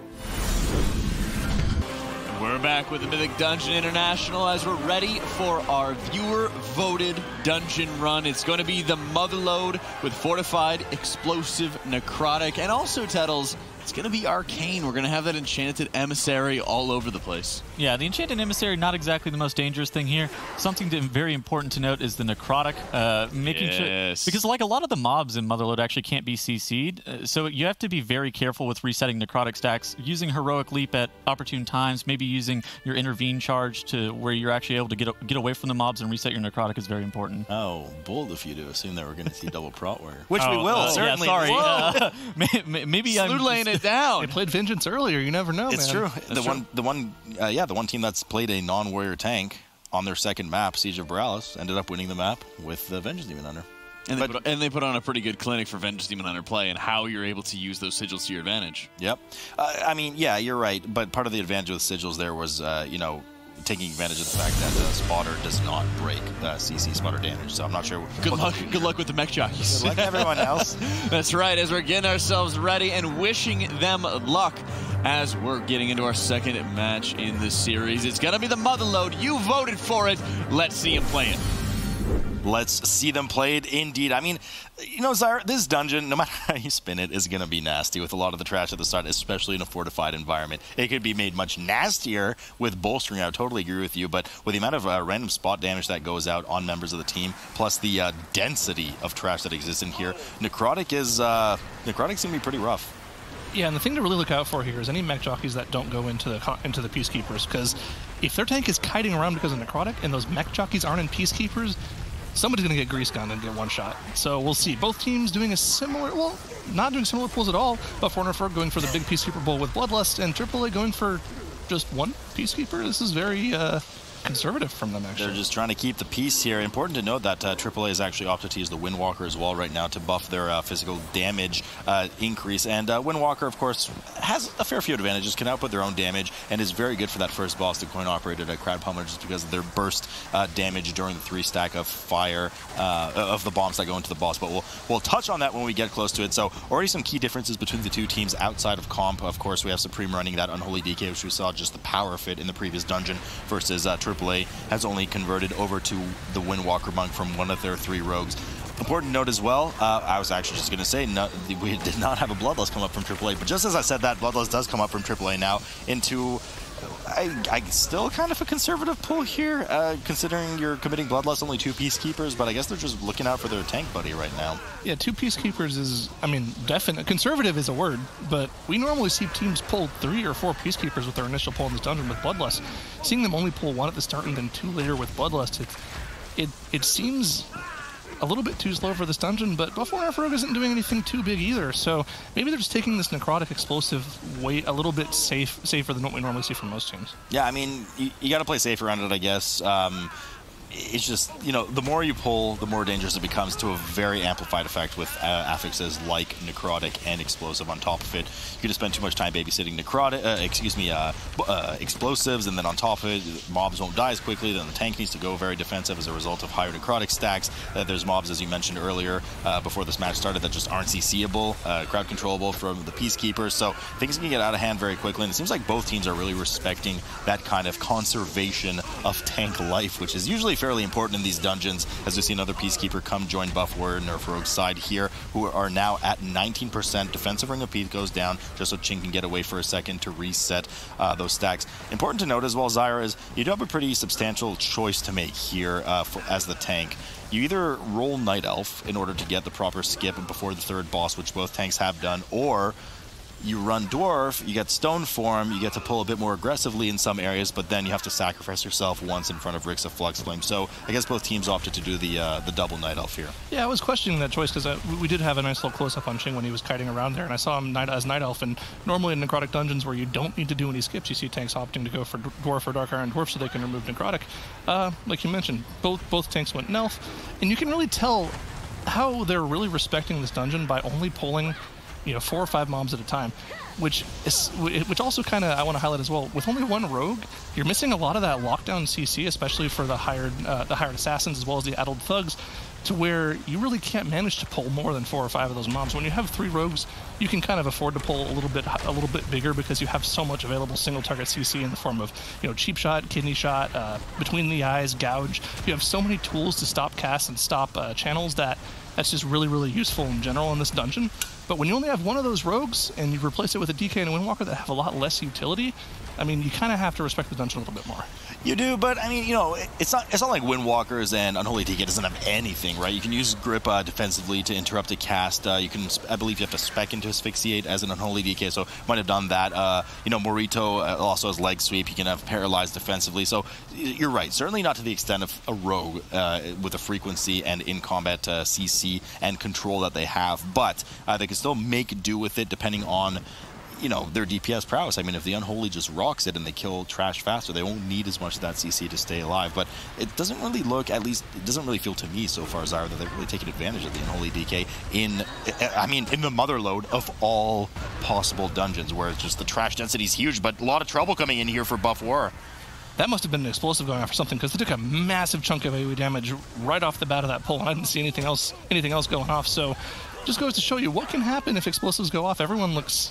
We're back with the Mythic Dungeon International as we're ready for our viewer-voted dungeon run. It's going to be the Motherload with Fortified, Explosive, Necrotic, and also, Tettles, It's going to be arcane. We're going to have that enchanted emissary all over the place. Yeah, the enchanted emissary, not exactly the most dangerous thing here. Something very important to note is the necrotic. Making sure, because like a lot of the mobs in Motherlode actually can't be CC'd, so you have to be very careful with resetting necrotic stacks, using heroic leap at opportune times, maybe using your intervene charge to where you're actually able to get away from the mobs and reset your necrotic is very important. Oh, bold of you to assume that we're going to see double prot warrior, which we will certainly. Yeah, sorry. Maybe I'm laying it down. They played Vengeance earlier. You never know. It's man. true. The one team that's played a non-warrior tank on their second map, Siege of Borealis, ended up winning the map with the Vengeance Demon Hunter. And they put on a pretty good clinic for Vengeance Demon Hunter play and how you're able to use those sigils to your advantage. Yep. I mean, yeah, you're right. But part of the advantage with sigils there was, taking advantage of the fact that spotter does not break CC spotter damage. So I'm not sure. Good luck with the mech jockeys. Good luck to everyone else. That's right. As we're getting ourselves ready and wishing them luck as we're getting into our second match in the series. It's going to be the Motherlode. You voted for it. Let's see him play it. Let's see them played indeed. I mean, Zyra, this dungeon, no matter how you spin it, is going to be nasty with a lot of the trash at the start, especially in a fortified environment. It could be made much nastier with bolstering. I totally agree with you, but with the amount of random spot damage that goes out on members of the team, plus the density of trash that exists in here, Necrotic's going to be pretty rough. Yeah, and the thing to really look out for here is any mech jockeys that don't go into the Peacekeepers, because if their tank is kiting around because of Necrotic and those mech jockeys aren't in Peacekeepers, somebody's going to get grease gunned and get one shot. So we'll see. Both teams doing a similar, well, not doing similar pulls at all, but Fornerfer going for the big Peacekeeper bull with Bloodlust, and AAA going for just one Peacekeeper. This is very conservative from them, actually. They're just trying to keep the peace here. Important to note that AAA has actually opted to use the Windwalker as well right now to buff their physical damage increase. And Windwalker, of course, has a fair few advantages, can output their own damage, and is very good for that first boss, the coin-operated Crowd Pummeler, just because of their burst damage during the 3-stack of fire of the bombs that go into the boss. But we'll touch on that when we get close to it. So already some key differences between the two teams outside of comp. Of course, we have Supreme running that Unholy DK, which we saw just the power fit in the previous dungeon, versus AAA has only converted over to the Windwalker monk from one of their 3 rogues. Important note as well, I was actually just going to say, we did not have a Bloodlust come up from AAA, but just as I said that, Bloodlust does come up from AAA now into, I still kind of a conservative pull here, considering you're committing Bloodlust, only 2 Peacekeepers, but I guess they're just looking out for their tank buddy right now. Yeah, 2 Peacekeepers is, I mean, definite. Conservative is a word, but we normally see teams pull 3 or 4 Peacekeepers with their initial pull in this dungeon with Bloodlust. Seeing them only pull 1 at the start and then 2 later with Bloodlust, it seems a little bit too slow for this dungeon, but Buff Warrior Rogue isn't doing anything too big either, so maybe they're just taking this Necrotic Explosive weight a little bit safer than what we normally see from most teams. Yeah, I mean, you got to play safe around it, I guess. It's just, the more you pull, the more dangerous it becomes, to a very amplified effect with affixes like Necrotic and Explosive on top of it. You just spend too much time babysitting explosives, and then on top of it, mobs won't die as quickly, then the tank needs to go very defensive as a result of higher Necrotic stacks. There's mobs, as you mentioned earlier, before this match started, that just aren't CC'able, crowd controllable from the Peacekeepers, so things can get out of hand very quickly, and it seems like both teams are really respecting that kind of conservation of tank life, which is usually fairly important in these dungeons, as we've seen another Peacekeeper come join Buff Warrior Nerf Rogue side here, who are now at 19%. Defensive Ring of Peace goes down just so Ching can get away for a second to reset those stacks. Important to note as well, Zyra, is you do have a pretty substantial choice to make here as the tank. You either roll Night Elf in order to get the proper skip before the 3rd boss, which both tanks have done, or you run Dwarf, you get Stone Form, you get to pull a bit more aggressively in some areas, but then you have to sacrifice yourself once in front of Rix of Flux Flame. So I guess both teams opted to do the double Night Elf here. Yeah, I was questioning that choice because we did have a nice little close-up on Ching when he was kiting around there, and I saw him as Night Elf, and normally in Necrotic dungeons where you don't need to do any skips, you see tanks opting to go for Dwarf or Dark Iron Dwarf so they can remove Necrotic. Like you mentioned, both tanks went Nelf, and you can really tell how they're really respecting this dungeon by only pulling 4 or 5 mobs at a time, which also kind of I want to highlight as well. With only 1 rogue, you're missing a lot of that lockdown CC, especially for the hired assassins as well as the addled thugs, to where you really can't manage to pull more than 4 or 5 of those mobs. When you have 3 rogues, you can kind of afford to pull a little bit bigger because you have so much available single target CC in the form of cheap shot, kidney shot, between the eyes, gouge. You have so many tools to stop casts and stop channels that's just really, really useful in general in this dungeon. But when you only have one of those rogues and you replace it with a DK and a Windwalker that have a lot less utility, I mean, you kind of have to respect the dungeon a little bit more. You do, but I mean, you know, it's not like Windwalkers and Unholy DK doesn't have anything, right? You can use Grip defensively to interrupt a cast. You can, I believe, you have to spec into Asphyxiate as an Unholy DK, so might have done that. You know, Morito also has Leg Sweep. He can have Paralyzed defensively. So you're right, certainly not to the extent of a Rogue with the frequency and in combat CC and control that they have, but they can still make do with it depending on, you know, their DPS prowess. I mean, if the Unholy just rocks it and they kill trash faster, they won't need as much of that CC to stay alive. But it doesn't really look, at least it doesn't really feel to me so far, Zyra, that they've really taken advantage of the Unholy DK in, I mean, in the motherlode of all possible dungeons, where it's just the trash density is huge, but a lot of trouble coming in here for Buff War. That must have been an explosive going after something, because they took a massive chunk of AoE damage right off the bat of that pull, and I didn't see anything else going off. So just goes to show you what can happen if explosives go off. Everyone looks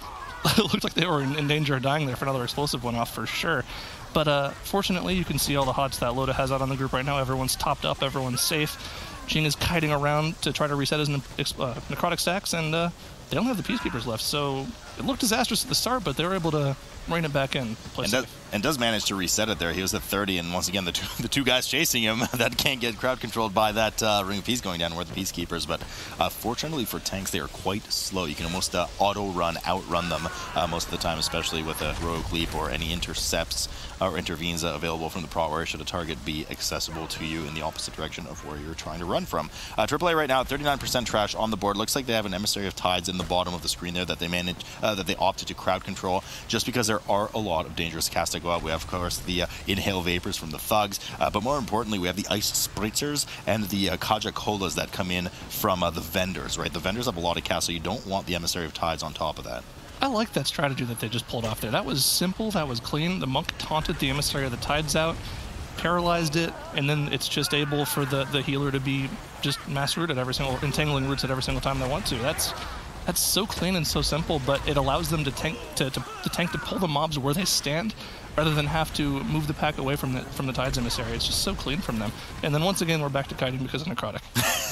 looked like they were in danger of dying there if another explosive went off for sure. But fortunately, you can see all the HOTS that Loda has out on the group right now. Everyone's topped up, everyone's safe. Jing is kiting around to try to reset his necrotic stacks, and they don't have the Peacekeepers left. So it looked disastrous at the start, but they were able to rein it back in. And does manage to reset it there. He was at 30, and once again, the two guys chasing him that can't get crowd controlled by that Ring of Peace going down were the Peacekeepers. But fortunately for tanks, they are quite slow. You can almost auto-run, outrun them most of the time, especially with a Heroic Leap or any intercepts or intervenes available from the Prot Warrior should a target be accessible to you in the opposite direction of where you're trying to run from. AAA right now, 39% trash on the board. Looks like they have an Emissary of Tides in the bottom of the screen there that they managed, that they opted to crowd control, just because there are a lot of dangerous casts that go out. We have, of course, the Inhale Vapors from the Thugs, but more importantly, we have the Ice Spritzers and the Kaja Colas that come in from the Vendors, right? The Vendors have a lot of casts, so you don't want the Emissary of Tides on top of that. I like that strategy that they just pulled off there. That was simple, that was clean. The Monk taunted the Emissary of the Tides out, paralyzed it, and then it's just able for the healer to be just mass rooted every single, entangling roots at every single time they want to. That's so clean and so simple, but it allows them to tank to pull the mobs where they stand, rather than have to move the pack away from the Tides Emissary. It's just so clean from them. And then once again, we're back to kiting because of necrotic.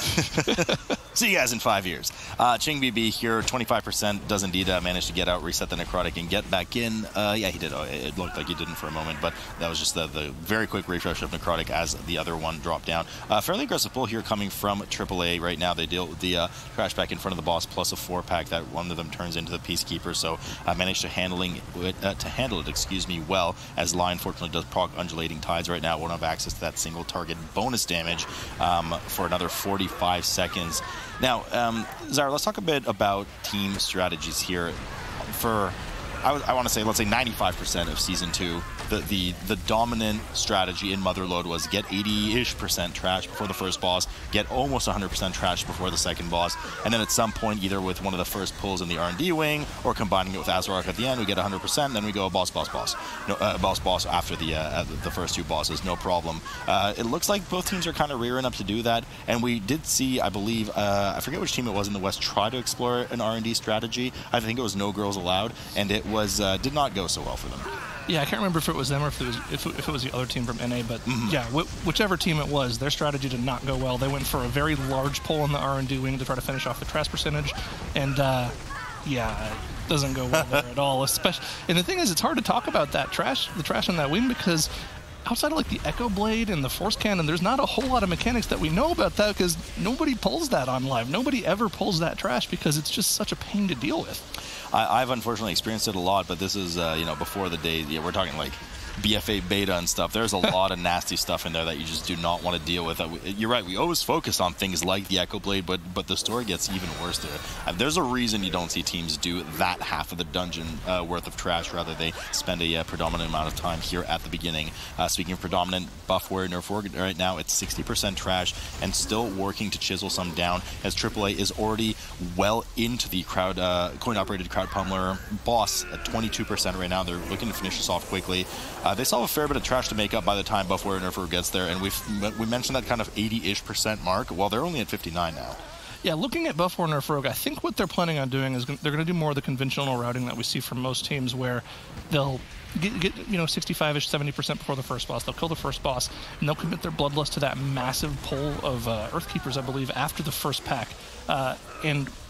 See you guys in 5 years. Ching BB here, 25% does indeed manage to get out, reset the necrotic, and get back in. Yeah, he did. It looked like he didn't for a moment, but that was just the very quick refresh of necrotic as the other one dropped down. Fairly aggressive pull here coming from AAA right now. They deal with the trash back in front of the boss plus a 4-pack that one of them turns into the Peacekeeper, so managed to handle it, excuse me, well, as Lion unfortunately does proc Undulating Tides right now. Won't have access to that single target bonus damage for another 45 seconds. Now, Zyra, let's talk a bit about team strategies here. For, I want to say, let's say 95% of Season 2, the dominant strategy in Motherlode was get 80-ish% trash before the first boss, get almost 100% trash before the second boss, and then at some point, either with one of the first pulls in the R&D wing or combining it with Azarok at the end, we get 100%, then we go boss. No, boss after the first two bosses, no problem. It looks like both teams are kind of rearing up to do that, and we did see, I believe, I forget which team it was in the West, try to explore an R&D strategy. I think it was No Girls Allowed, and it was did not go so well for them. Yeah, I can't remember if it was them or if it was the other team from NA, but yeah, whichever team it was, their strategy did not go well. They went for a very large pull in the R&D wing to try to finish off the trash percentage, and yeah, it doesn't go well there at all. And the thing is, it's hard to talk about the trash in that wing, because outside of like the Echo Blade and the Force Cannon, there's not a whole lot of mechanics that we know about that, because nobody pulls that on live. Nobody ever pulls that trash because it's just such a pain to deal with. I've unfortunately experienced it a lot, but this is, you know, before the days, yeah, we're talking like BFA beta and stuff. There's a lot of nasty stuff in there that you just do not want to deal with. You're right, we always focus on things like the Echo Blade, but the story gets even worse there. There's a reason you don't see teams do that half of the dungeon worth of trash. Rather, they spend a predominant amount of time here at the beginning. Speaking of predominant, Buff Warrior Nerf Warrior right now it's 60% trash and still working to chisel some down, as AAA is already well into the coin-operated crowd pummeler boss at 22% right now. They're looking to finish this off quickly. They still have a fair bit of trash to make up by the time Buff Warrior Nerf Warrior gets there, and we mentioned that kind of 80-ish% mark. Well, they're only at 59 now. Yeah, looking at Buff Warrior Nerf Rogue, I think what they're planning on doing is they're going to do more of the conventional routing that we see from most teams, where they'll get 65-ish, 70% before the first boss. They'll kill the first boss, and they'll commit their Bloodlust to that massive pull of Earthkeepers, I believe, after the first pack. And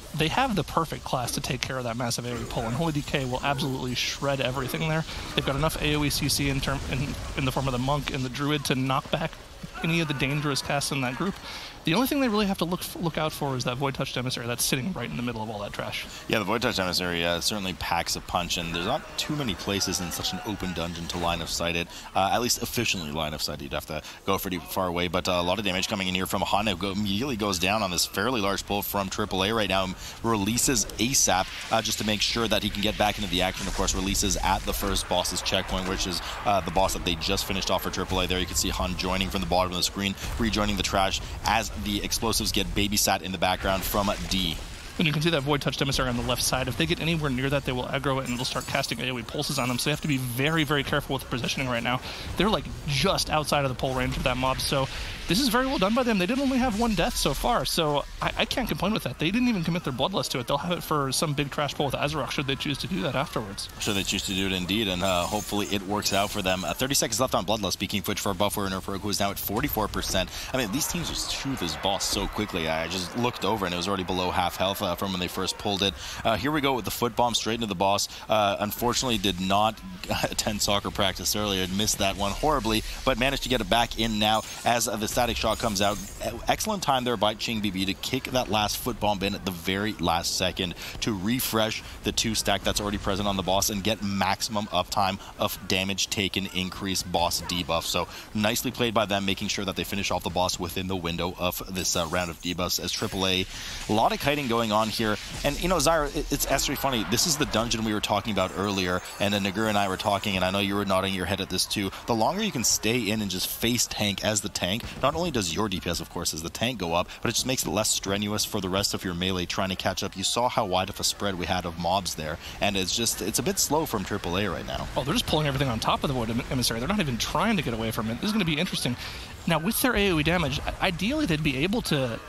they have the perfect class to take care of that massive AoE pull, and Holy DK will absolutely shred everything there. They've got enough AoE CC in the form of the Monk and the Druid to knock back any of the dangerous casts in that group. The only thing they really have to look out for is that Void Touched Emissary that's sitting right in the middle of all that trash. Yeah, the Void Touched Emissary certainly packs a punch, and there's not too many places in such an open dungeon to line of sight it. At least efficiently line of sight, you'd have to go pretty far away, but a lot of damage coming in here from Han, who immediately goes down on this fairly large pull from AAA right now, releases ASAP just to make sure that he can get back into the action. Of course, releases at the first boss's checkpoint, which is the boss that they just finished off for AAA. There you can see Han joining from the bottom of the screen, rejoining the trash as the explosives get babysat in the background from D. And you can see that Void Touched Emissary on the left side. If they get anywhere near that, they will aggro it and they'll start casting AoE pulses on them. So they have to be very, very careful with the positioning right now. They're like just outside of the pull range of that mob. So this is very well done by them. They did only have one death so far, so I can't complain with that. They didn't even commit their Bloodlust to it. They'll have it for some big trash pull with Azeroth should they choose to do that afterwards. Should they choose to do it indeed, and hopefully it works out for them. 30 seconds left on Bloodlust, speaking of which, for Buff Warrior Nerf Rogue, who is now at 44%. I mean, these teams just chew this boss so quickly. I just looked over and it was already below half health from when they first pulled it. Here we go with the foot bomb straight into the boss. Unfortunately, did not attend soccer practice earlier. Missed that one horribly, but managed to get it back in now as the static shot comes out. Excellent time there by Ching BB to kick that last foot bomb in at the very last second to refresh the 2 stack that's already present on the boss and get maximum uptime of damage taken increase boss debuff. So nicely played by them, making sure that they finish off the boss within the window of this round of debuffs as AAA. A lot of kiting going on here. And, you know, Zyra, it's actually funny. This is the dungeon we were talking about earlier, and then Nagur and I were talking, and I know you were nodding your head at this too. The longer you can stay in and just face tank as the tank, not only does your DPS, of course, as the tank go up, but it just makes it less strenuous for the rest of your melee trying to catch up. You saw how wide of a spread we had of mobs there, and it's a bit slow from AAA right now. Oh, they're just pulling everything on top of the Void Emissary. They're not even trying to get away from it. This is going to be interesting. Now, with their AoE damage, ideally they'd be able to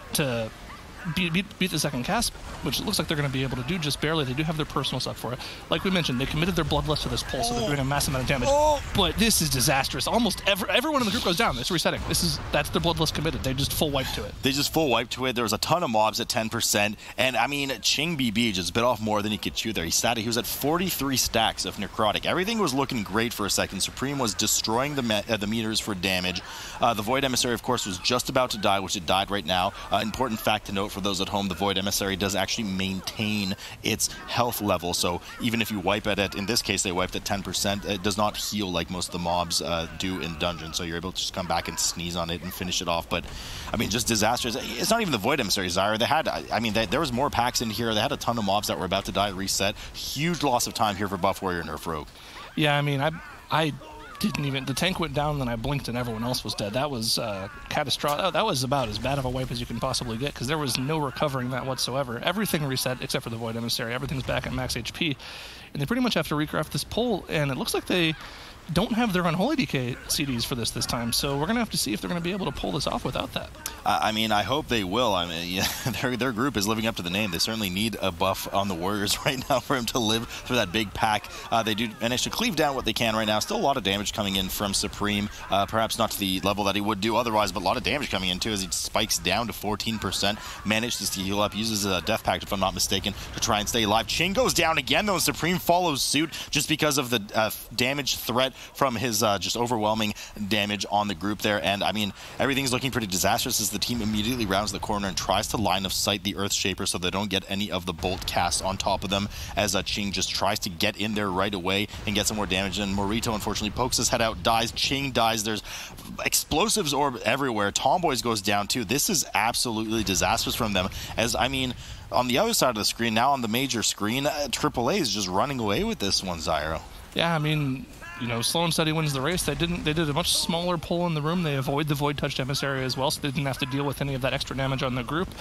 beat the second cast, which it looks like they're going to be able to do just barely. They do have their personals up for it. Like we mentioned, they committed their Bloodlust to this pull, so they're doing a massive amount of damage. But this is disastrous. Almost everyone in the group goes down. It's resetting. That's their Bloodlust committed. They just full wipe to it. They just full wipe to it. There was a ton of mobs at 10%, and I mean, Ching BB just bit off more than he could chew there. He was at 43 stacks of necrotic. Everything was looking great for a second. Supreme was destroying the meters for damage. The Void Emissary, of course, was just about to die, which it died right now. Important fact to note for those at home, the Void Emissary does actually maintain its health level, so even if you wipe at it, in this case they wiped at 10%, it does not heal like most of the mobs do in dungeons, so you're able to just come back and sneeze on it and finish it off. But I mean, just disastrous. It's not even the Void Emissary, Zyra. They had, I mean, there was more packs in here. They had a ton of mobs that were about to die, reset. Huge loss of time here for Buff Warrior Nerf Rogue. Yeah, I mean, I didn't even, the tank went down, and then I blinked and everyone else was dead. That was catastrophic. That was about as bad of a wipe as you can possibly get, because there was no recovering that whatsoever. Everything reset except for the Void Emissary. Everything's back at max HP, and they pretty much have to recraft this pull, and it looks like they don't have their Unholy DK CDs for this time, so we're going to have to see if they're going to be able to pull this off without that. I mean, I hope they will. I mean, yeah, their group is living up to the name. They certainly need a buff on the Warriors right now for him to live through that big pack. They do manage to cleave down what they can right now. Still a lot of damage coming in from Supreme. Perhaps not to the level that he would do otherwise, but a lot of damage coming in too as he spikes down to 14%. Manages to heal up, uses a Death Pact, if I'm not mistaken, to try and stay alive. Ching goes down again, though, and Supreme follows suit just because of the damage threat from his just overwhelming damage on the group there. And I mean, everything's looking pretty disastrous as the team immediately rounds the corner and tries to line of sight the Earthshaper so they don't get any of the bolt casts on top of them, as Ching just tries to get in there right away and get some more damage. And Morito unfortunately pokes his head out, dies. Ching dies. There's explosives orb everywhere. Tomboys goes down too. This is absolutely disastrous from them, as I mean, on the other side of the screen, now on the major screen, AAA is just running away with this one, Zyro. Yeah, I mean, you know, slow and steady wins the race. They did a much smaller pull in the room. They avoid the Void Touched Emissary as well, so they didn't have to deal with any of that extra damage on the group.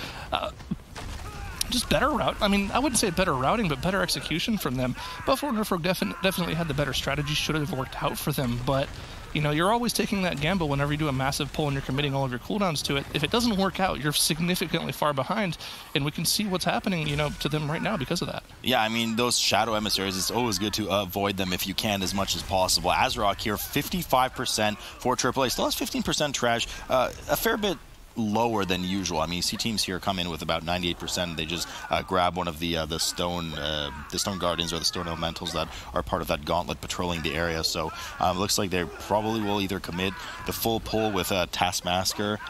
Just better route. I mean, I wouldn't say better routing, but better execution from them. Buff Warrior Nerf Rogue definitely had the better strategy. Should have worked out for them, but you know, you're always taking that gamble whenever you do a massive pull and you're committing all of your cooldowns to it. If it doesn't work out, you're significantly far behind, and we can see what's happening, you know, to them right now because of that. Yeah, I mean, those Shadow Emissaries, it's always good to avoid them if you can as much as possible. Azeroth here, 55% for AAA. Still has 15% trash. A fair bit lower than usual. I mean, you see teams here come in with about 98%. They just grab one of the stone guardians or the stone elementals that are part of that gauntlet patrolling the area. So it looks like they probably will either commit the full pull with a Taskmaster,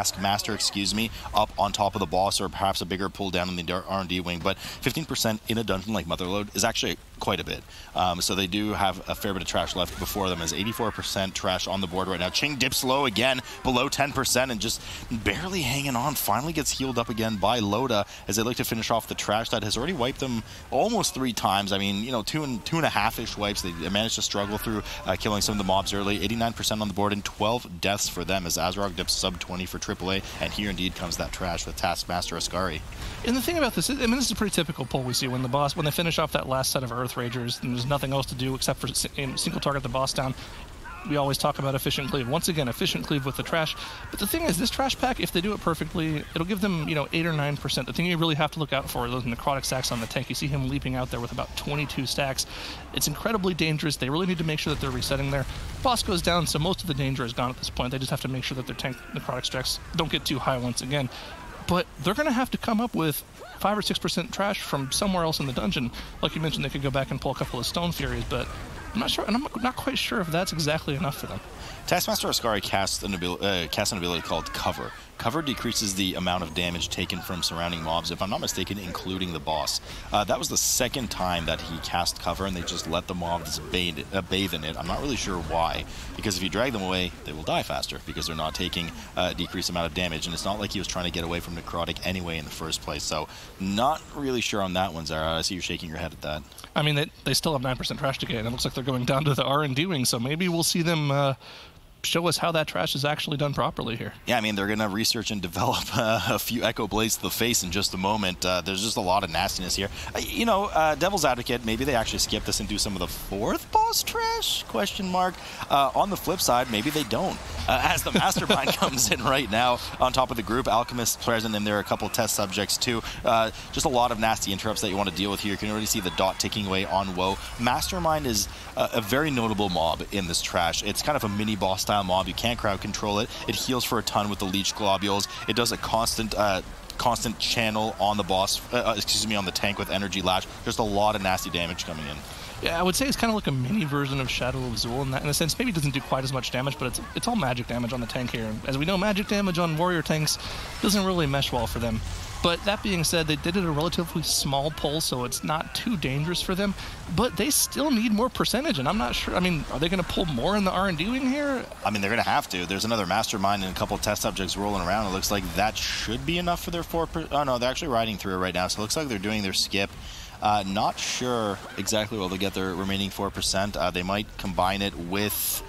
excuse me, up on top of the boss, or perhaps a bigger pull down in the R&D wing. But 15% in a dungeon like Motherlode is actually quite a bit. So they do have a fair bit of trash left before them, as 84% trash on the board right now. Ching dips low again, below 10%, and just barely hanging on. Finally gets healed up again by Loda as they look to finish off the trash that has already wiped them almost 3 times. I mean, you know, two and a half-ish wipes. They managed to struggle through killing some of the mobs early. 89% on the board and 12 deaths for them as Azarok dips sub 20 for AAA, and here indeed comes that trash with Taskmaster Ascari. And the thing about this, I mean, this is a pretty typical pull we see when they finish off that last set of Earth Ragers and there's nothing else to do except for single target the boss down. We always talk about efficient cleave. Once again, efficient cleave with the trash. But the thing is, this trash pack, if they do it perfectly, it'll give them, 8 or 9%. The thing you really have to look out for are those necrotic stacks on the tank. You see him leaping out there with about 22 stacks. It's incredibly dangerous. They really need to make sure that they're resetting there. Boss goes down, so most of the danger is gone at this point. They just have to make sure that their tank necrotic stacks don't get too high once again. But they're going to have to come up with 5 or 6% trash from somewhere else in the dungeon. Like you mentioned, they could go back and pull a couple of Stone Furies, but I'm not sure, and I'm not quite sure if that's exactly enough for them. Taskmaster Ascari casts an ability called Cover. Cover decreases the amount of damage taken from surrounding mobs, if I'm not mistaken, including the boss. That was the second time that he cast Cover, and they just let the mobs bathe in it. I'm not really sure why, because if you drag them away, they will die faster, because they're not taking a decreased amount of damage, and it's not like he was trying to get away from Necrotic anyway in the first place. So not really sure on that one, Zara. I see you shaking your head at that. I mean, they still have 9% trash to get, and it looks like they're going down to the R&D wing, so maybe we'll see them show us how that trash is actually done properly here. Yeah, I mean, they're going to research and develop a few Echo Blades to the face in just a moment. There's just a lot of nastiness here. Devil's Advocate, maybe they actually skip this and do some of the 4th boss trash? Question mark. On the flip side, maybe they don't. As the Mastermind comes in right now on top of the group, Alchemist present, and there are a couple test subjects too. Just a lot of nasty interrupts that you want to deal with here. You can already see the dot ticking away on Woe. Mastermind is a very notable mob in this trash. It's kind of a mini boss style mob. You can't crowd control it. It heals for a ton with the leech globules. It does a constant channel on the boss, on the tank with energy lash. Just a lot of nasty damage coming in. Yeah, I would say it's kind of like a mini version of Shadow of Zul in a sense. Maybe it doesn't do quite as much damage, but it's all magic damage on the tank here. And as we know, magic damage on warrior tanks doesn't really mesh well for them. But that being said, they did it a relatively small pull, so it's not too dangerous for them. But they still need more percentage, and I'm not sure. I mean, are they going to pull more in the R&D wing here? I mean, they're going to have to. There's another Mastermind and a couple of test subjects rolling around. It looks like that should be enough for their 4%. Oh, no, they're actually riding through it right now, so it looks like they're doing their skip. Not sure exactly where they'll get their remaining 4%. They might combine it with...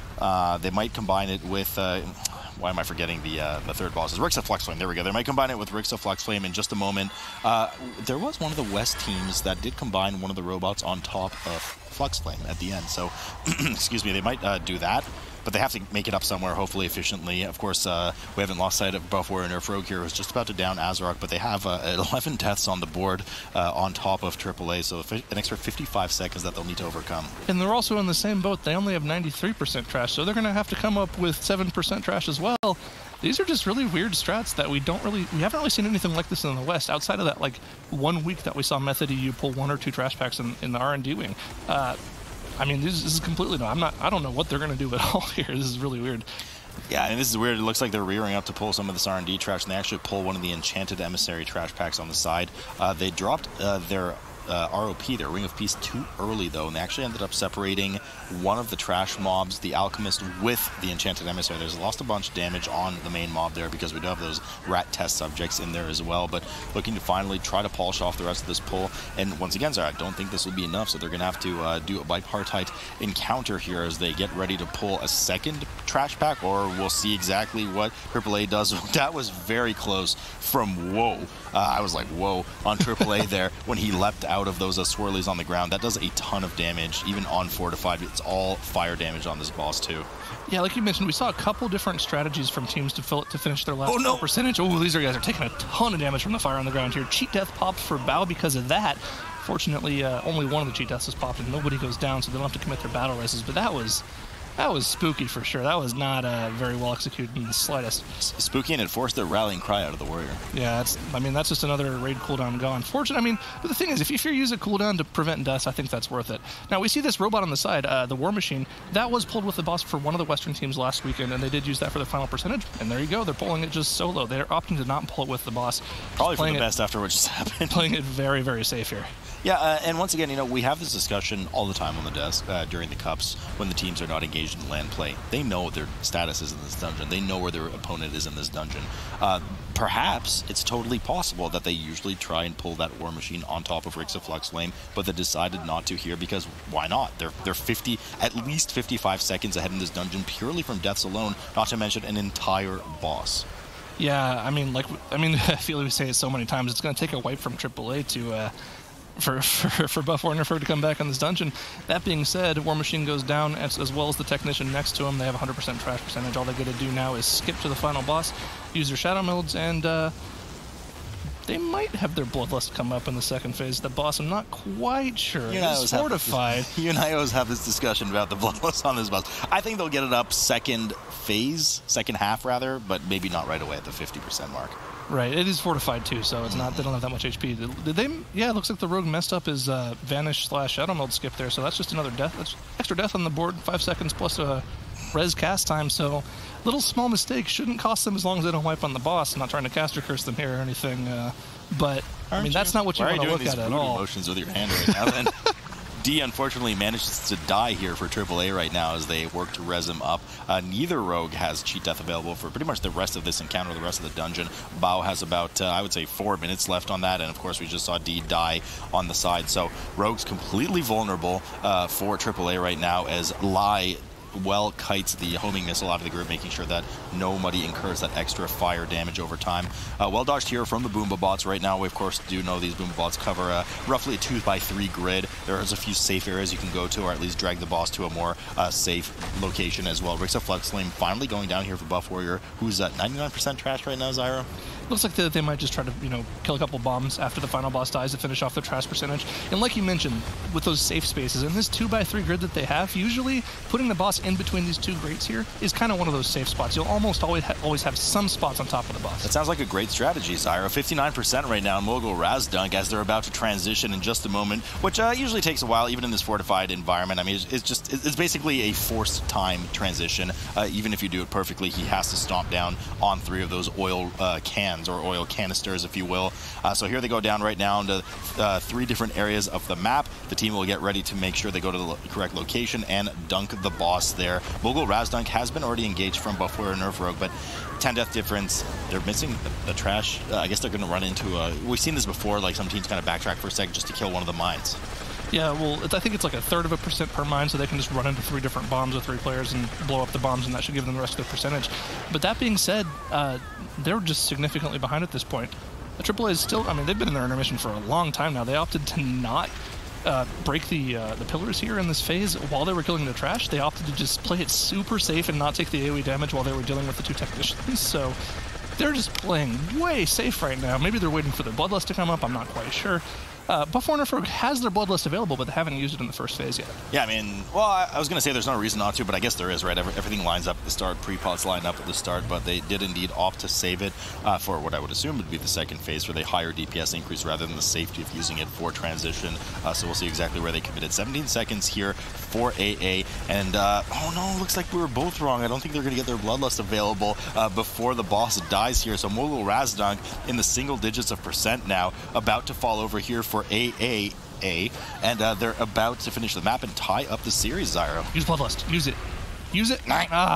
why am I forgetting the third boss? It's Rix of Flux Flame. There we go. They might combine it with Rix of Flux Flame in just a moment. There was one of the West teams that did combine one of the robots on top of Flux Flame at the end. So, excuse me, they might do that. But they have to make it up somewhere, hopefully efficiently. Of course, we haven't lost sight of Buff Warrior Nerf Rogue here, who's just about to down Azarok, but they have 11 deaths on the board on top of AAA, so an extra 55 seconds that they'll need to overcome. And they're also in the same boat. They only have 93% trash, so they're going to have to come up with 7% trash as well. These are just really weird strats that we haven't really seen anything like this in the West, outside of that, like, 1 week that we saw Method EU pull 1 or 2 trash packs in the R&D wing. I mean, this is completely new. I don't know what they're going to do at all here. This is really weird. Yeah, I mean, this is weird. It looks like they're rearing up to pull some of this R&D trash, and they actually pull one of the Enchanted Emissary trash packs on the side. They dropped their ROP, their Ring of Peace, too early, though, and they actually ended up separating one of the trash mobs, the Alchemist, with the Enchanted Emissary. There's lost a bunch of damage on the main mob there because we do have those rat test subjects in there as well, but looking to finally try to polish off the rest of this pull. And once again, Zara, I don't think this will be enough, so they're going to have to do a bipartite encounter here as they get ready to pull a second trash pack, or we'll see exactly what AAA does. That was very close from whoa. I was like, whoa, on AAA there when he leapt out of those swirlies on the ground. That does a ton of damage, even on fortified. It's all fire damage on this boss too. Yeah, like you mentioned, we saw a couple different strategies from teams to finish their last percentage. Oh, these guys are taking a ton of damage from the fire on the ground here. Cheat death popped for Bao because of that. Fortunately, only one of the cheat deaths is popped and nobody goes down, so they don't have to commit their battle races. But that was That was spooky for sure. That was not very well executed in the slightest. Spooky, and it forced the rallying cry out of the Warrior. Yeah, that's just another raid cooldown gone. Fortunately, but the thing is, if you use a cooldown to prevent deaths, I think that's worth it. Now, we see this robot on the side, the War Machine, that was pulled with the boss for one of the Western teams last weekend, and they did use that for the final percentage, and there you go. They're pulling it just solo. They're opting to not pull it with the boss. Probably for the best after what just happened. Playing it very, very safe here. Yeah, and once again, we have this discussion all the time on the desk during the Cups when the teams are not engaged in land play. They know what their status is in this dungeon. They know where their opponent is in this dungeon. Perhaps it's totally possible that they usually try and pull that War Machine on top of Rix of Flux Flame, but they decided not to here because why not? They're at least 55 seconds ahead in this dungeon purely from deaths alone, not to mention an entire boss. Yeah, I feel like we say it so many times. It's going to take a wipe from AAA to for Buff War Nerf Rogue to come back in this dungeon. That being said, War Machine goes down as well as the technician next to him. They have 100% trash percentage. All they get to do now is skip to the final boss, use their Shadow Melds, and they might have their Bloodlust come up in the second phase. The boss, I'm not quite sure. It's fortified. You and I always have this discussion about the Bloodlust on this boss. I think they'll get it up second half rather, but maybe not right away at the 50% mark. Right, it is fortified too, so it's not. They don't have that much HP. Did they? Yeah, it looks like the Rogue messed up his Vanish / Shadow Meld skip there, so that's just another death. That's extra death on the board. 5 seconds plus a res cast time. So little small mistake shouldn't cost them as long as they don't wipe on the boss. I'm not trying to caster curse them here or anything, but that's not what you want to look at all. Motions with your hand right now, then. D unfortunately manages to die here for AAA right now as they work to res him up. Neither Rogue has cheat death available for pretty much the rest of this encounter, the rest of the dungeon. Bao has about, I would say, 4 minutes left on that, and of course we just saw D die on the side. So Rogue's completely vulnerable for AAA right now as Lai well kites the homing missile out of the group, making sure that nobody incurs that extra fire damage over time. Well dodged here from the Boomba bots. Right now, we of course do know these Boomba bots cover roughly a 2x3 grid. There's a few safe areas you can go to, or at least drag the boss to a more safe location as well. Rix of Flux Flame finally going down here for Buff Warrior, who's at 99% trash right now, Zyro. Looks like they might just try to, kill a couple bombs after the final boss dies to finish off their trash percentage. And like you mentioned, with those safe spaces, in this 2x3 grid that they have, usually putting the boss in between these two grates here is kind of one of those safe spots. You'll almost always have some spots on top of the boss. That sounds like a great strategy, Zyro. 59% right now, Mogul Razdunk, as they're about to transition in just a moment, which usually takes a while, even in this fortified environment. I mean, it's basically a forced time transition. Even if you do it perfectly, he has to stomp down on 3 of those oil cans, or oil canisters, if you will. So here they go down right now into 3 different areas of the map. The team will get ready to make sure they go to the correct location and dunk the boss there. Mogul Razdunk has been already engaged from Buff Warrior Nerf Rogue, but 10 death difference. They're missing the trash. I guess they're going to run into we've seen this before, like some teams kind of backtrack for a second just to kill one of the mines. Yeah, well, I think it's like 1/3% per mine, so they can just run into 3 different bombs with 3 players and blow up the bombs, and that should give them the rest of their percentage. But that being said, they're just significantly behind at this point. The AAA is still, they've been in their intermission for a long time now. They opted to not break the pillars here in this phase while they were killing the trash. They opted to just play it super safe and not take the AoE damage while they were dealing with the 2 technicians. So they're just playing way safe right now. Maybe they're waiting for their Bloodlust to come up. I'm not quite sure. Buff War Nerf Rogue has their Bloodlust available, but they haven't used it in the first phase yet. Yeah, I was going to say there's no reason not to, but I guess there is, right? Everything lines up at the start. Pre-pods line up at the start, but they did indeed opt to save it for what I would assume would be the second phase for the higher DPS increase rather than the safety of using it for transition. So we'll see exactly where they committed. 17 seconds here for AA, and oh no, looks like we were both wrong. I don't think they're going to get their Bloodlust available before the boss dies here. So Mogul Razdunk in the single digits of percent now, about to fall over here for AA, and they're about to finish the map and tie up the series, Zyro. Use Bloodlust. Use it. Use it.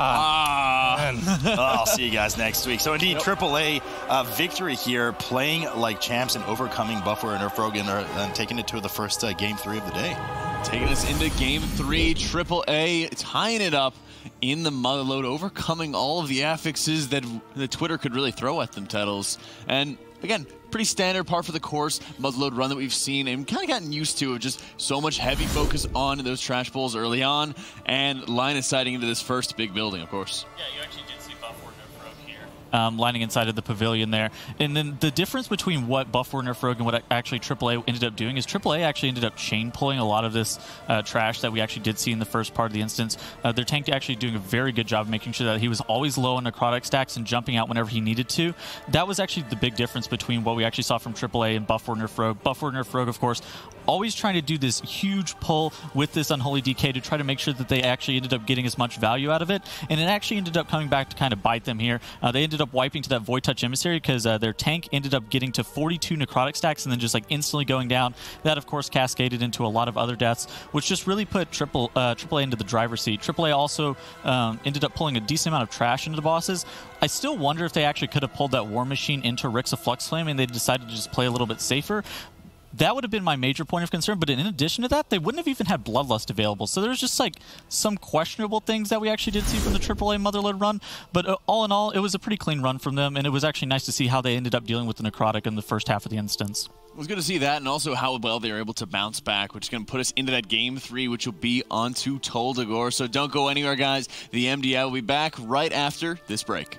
I'll see you guys next week. So indeed, AAA victory here, playing like champs and overcoming Buff Warrior Nerf Rogue and taking it to the first Game 3 of the day. Taking us into Game 3, AAA tying it up in the Motherload, overcoming all of the affixes that the Twitter could really throw at them, Tettles. And again, pretty standard par for the course Motherload run that we've seen and kind of gotten used to, of just so much heavy focus on those trash pulls early on and line of sighting into this first big building, of course. Yeah, you actually did see Buff War Nerf Rogue here lining inside of the pavilion there. And then the difference between what Buff War Nerf Rogue and what actually AAA ended up doing is AAA actually ended up chain pulling a lot of this trash that we actually did see in the first part of the instance. Their tank actually doing a very good job of making sure that he was always low on necrotic stacks and jumping out whenever he needed to. That was actually the big difference between what we actually saw from AAA and Buff War Nerf Rogue. Buff War Nerf Rogue, of course, always trying to do this huge pull with this Unholy DK to try to make sure that they actually ended up getting as much value out of it, and it actually ended up coming back to kind of bite them here. They ended up wiping to that Void Touch Emissary because their tank ended up getting to 42 necrotic stacks and then just like instantly going down. That, of course, cascaded into a lot of other deaths, which just really put AAA into the driver's seat. AAA also ended up pulling a decent amount of trash into the bosses. I still wonder if they actually could have pulled that War Machine into Rick's of Flux Flame and they decided to just play a little bit safer. That would have been my major point of concern, but in addition to that, they wouldn't have even had Bloodlust available. So there's just like some questionable things that we actually did see from the AAA Motherlode run, but all in all, it was a pretty clean run from them, and it was actually nice to see how they ended up dealing with the necrotic in the first half of the instance. It was good to see that, and also how well they were able to bounce back, which is going to put us into that Game 3, which will be onto Tol Dagor. So don't go anywhere, guys. The MDI will be back right after this break.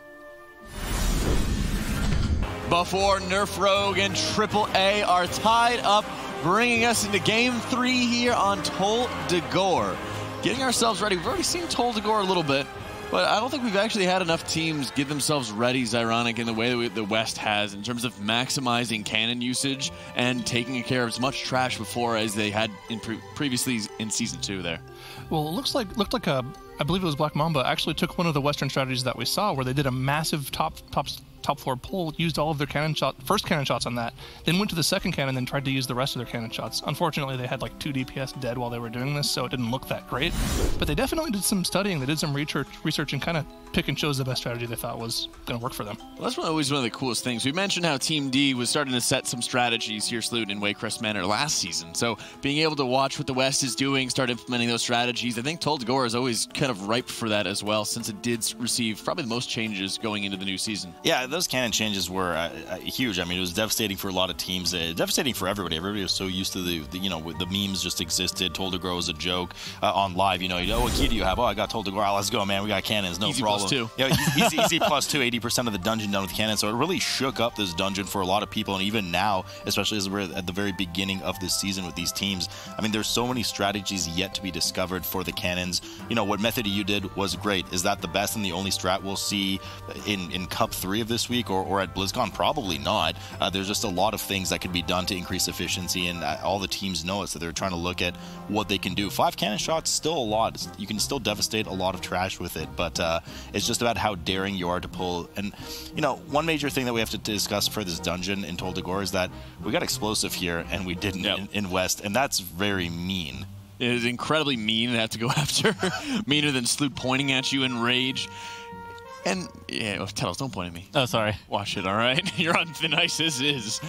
Buff War, Nerf Rogue, and AAA are tied up, bringing us into Game 3 here on Tol Dagor. Getting ourselves ready. We've already seen Tol Dagor a little bit, but I don't think we've actually had enough teams get themselves ready, Zyronic, in the way that the West has in terms of maximizing cannon usage and taking care of as much trash before as they had previously in Season 2 there. Well, it looked like I believe it was Black Mamba actually took one of the Western strategies that we saw where they did a massive top floor pull, used all of their first cannon shots on that, then went to the second cannon, then tried to use the rest of their cannon shots. Unfortunately, they had like 2 DPS dead while they were doing this, so it didn't look that great. But they definitely did some studying, they did some research and kind of pick and chose the best strategy they thought was going to work for them. Well, that's always one of the coolest things. We mentioned how Team D was starting to set some strategies here, Sloot, in Waycrest Manor last season. So being able to watch what the West is doing, start implementing those strategies, I think Tol Dagor is always kind of ripe for that as well, since it did receive probably the most changes going into the new season. Yeah, those cannon changes were huge. I mean, it was devastating for a lot of teams, devastating for everybody. Everybody was so used to the memes just existed. Tol Dagor was a joke on live. Oh, what key do you have? Oh, I got Tol Dagor. Oh, let's go, man. We got cannons. No easy problem. +2. Yeah, easy +2. 80% of the dungeon done with cannons. So it really shook up this dungeon for a lot of people, and even now, especially as we're at the very beginning of this season with these teams. I mean, there's so many strategies yet to be discovered for the cannons. What Method you did was great. Is that the best and the only strat we'll see in Cup 3 of this week or at BlizzCon? Probably not. There's just a lot of things that could be done to increase efficiency, and all the teams know it, so they're trying to look at what they can do. 5 cannon shots, still a lot. You can still devastate a lot of trash with it, but it's just about how daring you are to pull. And, one major thing that we have to discuss for this dungeon in Tol Dagor is that we got explosive here, and we didn't in West, and that's very mean. It is incredibly mean to have to go after. Meaner than Sloot pointing at you in rage. And, yeah, Tettles, don't point at me. Oh, sorry. Watch it, all right? You're on thin ice as is.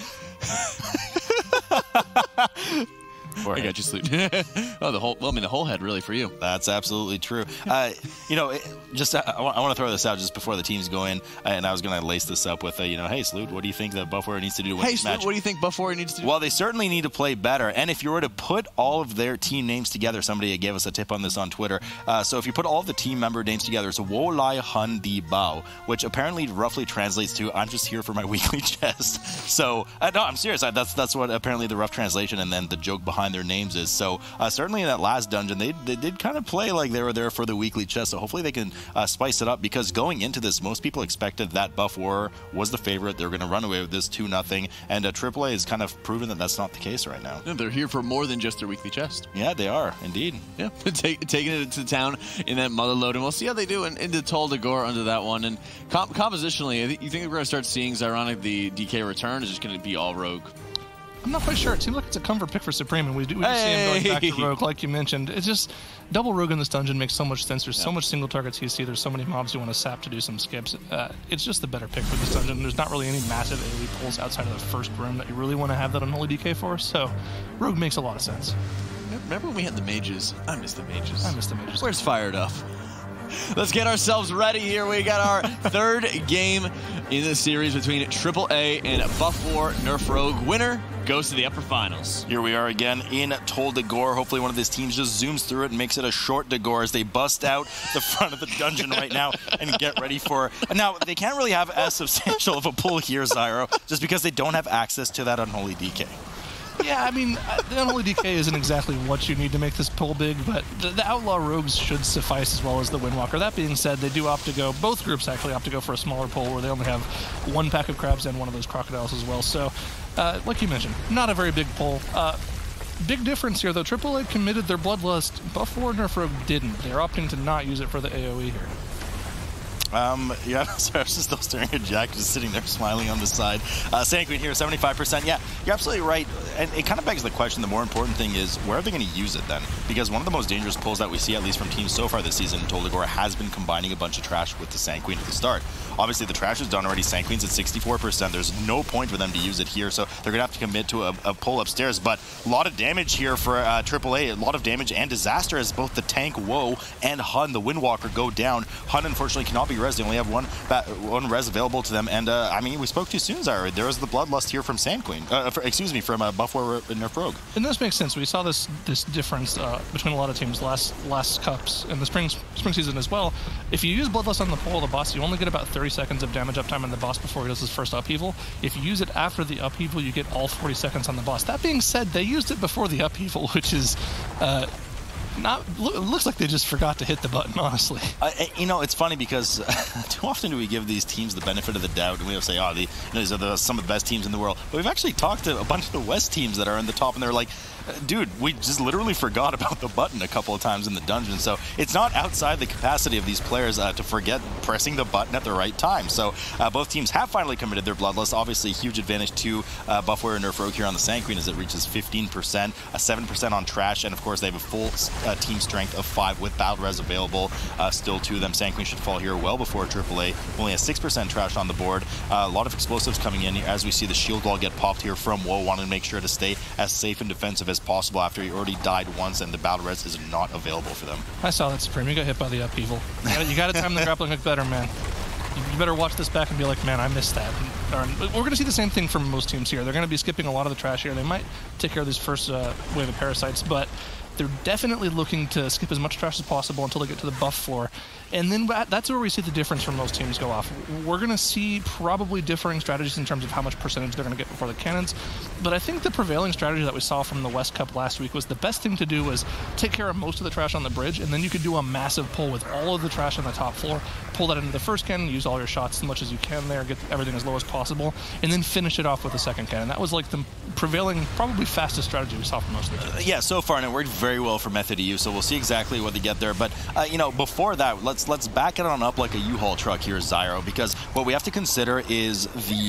I got you, Sloot. Oh, the whole head, really, for you. That's absolutely true. I want to throw this out just before the teams go in, and I was going to lace this up with, hey, Sloot, what do you think that Buff War needs to do to win this match? Hey, Sloot, what do you think Buff War needs to do? Well, they certainly need to play better, and if you were to put all of their team names together, somebody gave us a tip on this on Twitter, so if you put all of the team member names together, it's Wo Lai Hun Di Bao, which apparently roughly translates to, I'm just here for my weekly chest. So, no, I'm serious. That's what apparently the rough translation and then the joke behind their names is. So certainly in that last dungeon they did kind of play like they were there for the weekly chest, so hopefully they can spice it up, because going into this most people expected that Buff War was the favorite. They're going to run away with this 2-0, and AAA has kind of proven that that's not the case right now. Yeah, they're here for more than just their weekly chest. Yeah, they are indeed. Yeah, taking it to town in that Motherlode, and we'll see how they do into Tol Dagor under that one. And compositionally, you think we're going to start seeing Zyronic the DK return, or is it just going to be all Rogue? I'm not quite sure. It seems like it's a comfort pick for Supreme, and we do see him going back to Rogue, like you mentioned. It's just double Rogue in this dungeon makes so much sense. There's so much single targets you see. There's so many mobs you want to sap to do some skips. It's just the better pick for this dungeon. There's not really any massive AoE pulls outside of the first room that you really want to have that Unholy DK for, so Rogue makes a lot of sense. Remember when we had the mages? I miss the mages. I miss the mages. Where's Fired Up? Let's get ourselves ready here. We got our third game in the series between AAA and Buff War Nerf Rogue. Winner goes to the upper finals. Here we are again in Tol Dagor. Hopefully one of these teams just zooms through it and makes it a short Dagor as they bust out the front of the dungeon right now and get ready for... Now, they can't really have as substantial of a pull here, Zyro, just because they don't have access to that Unholy DK. Yeah, I mean, the Unholy DK isn't exactly what you need to make this pull big, but the Outlaw Rogues should suffice as well as the Windwalker. That being said, they do opt to go, both groups actually opt to go for a smaller pull where they only have one pack of crabs and one of those crocodiles as well. So, like you mentioned, not a very big pull. Big difference here, though. AAA committed their Bloodlust. Buff War Nerf Rogue didn't. They're opting to not use it for the AoE here. Yeah, sorry, I was just still staring at Jack, just sitting there smiling on the side. Sanguine here, 75%. Yeah, you're absolutely right. And it kind of begs the question, the more important thing is, where are they going to use it then? Because one of the most dangerous pulls that we see, at least from teams so far this season in Tol Dagor, has been combining a bunch of trash with the Sanguine at the start. Obviously, the trash is done already. Sanguine's at 64%. There's no point for them to use it here, so they're going to have to commit to a pull upstairs. But a lot of damage here for AAA, a lot of damage and disaster as both the tank Woe and Hun, the Windwalker, go down. Hun, unfortunately, cannot be res. They only have one res available to them. And, I mean, we spoke too soon, Zyra. There was the Bloodlust here from Sanguine. From Buff War Nerf Rogue. And this makes sense. We saw this difference between a lot of teams last cups and the spring season as well. If you use Bloodlust on the pull of the boss, you only get about 30 seconds of damage uptime on the boss before he does his first upheaval. If you use it after the upheaval, you get all 40 seconds on the boss. That being said, they used it before the upheaval, which is it looks like they just forgot to hit the button, honestly. You know, it's funny because too often do we give these teams the benefit of the doubt, and we will say, oh, these are some of the best teams in the world. But we've actually talked to a bunch of the West teams that are in the top, and they're like, dude, we just literally forgot about the button a couple of times in the dungeon. So it's not outside the capacity of these players to forget pressing the button at the right time. So both teams have finally committed their Bloodlust. Obviously, huge advantage to Buff War Nerf Rogue here on the Sanguine as it reaches 15%, 7% on trash, and of course they have a full team strength of 5 with Battle Res available still to them. Sanguine should fall here well before AAA. Only has 6% trash on the board. A lot of explosives coming in as we see the shield wall get popped here from Woe, wanting to make sure to stay as safe and defensive as possible after he already died once and the battle res is not available for them. I saw that, Supreme. You got hit by the upheaval. You got to time the grappling hook better, man. You better watch this back and be like, man, I missed that. We're going to see the same thing from most teams here. They're going to be skipping a lot of the trash here. They might take care of this first wave of parasites, but they're definitely looking to skip as much trash as possible until they get to the buff floor. And then that's where we see the difference from most teams go off. We're going to see probably differing strategies in terms of how much percentage they're going to get before the cannons. But I think the prevailing strategy that we saw from the West Cup last week was the best thing to do was take care of most of the trash on the bridge, and then you could do a massive pull with all of the trash on the top floor, pull that into the first cannon, use all your shots as much as you can there, get everything as low as possible, and then finish it off with the second cannon. That was like the prevailing, probably fastest strategy we saw from most of the teams. Yeah, so far, and it worked very well for Method EU, so we'll see exactly what they get there. But, you know, before that, let's back it on up like a U-Haul truck here, Zyro, because what we have to consider is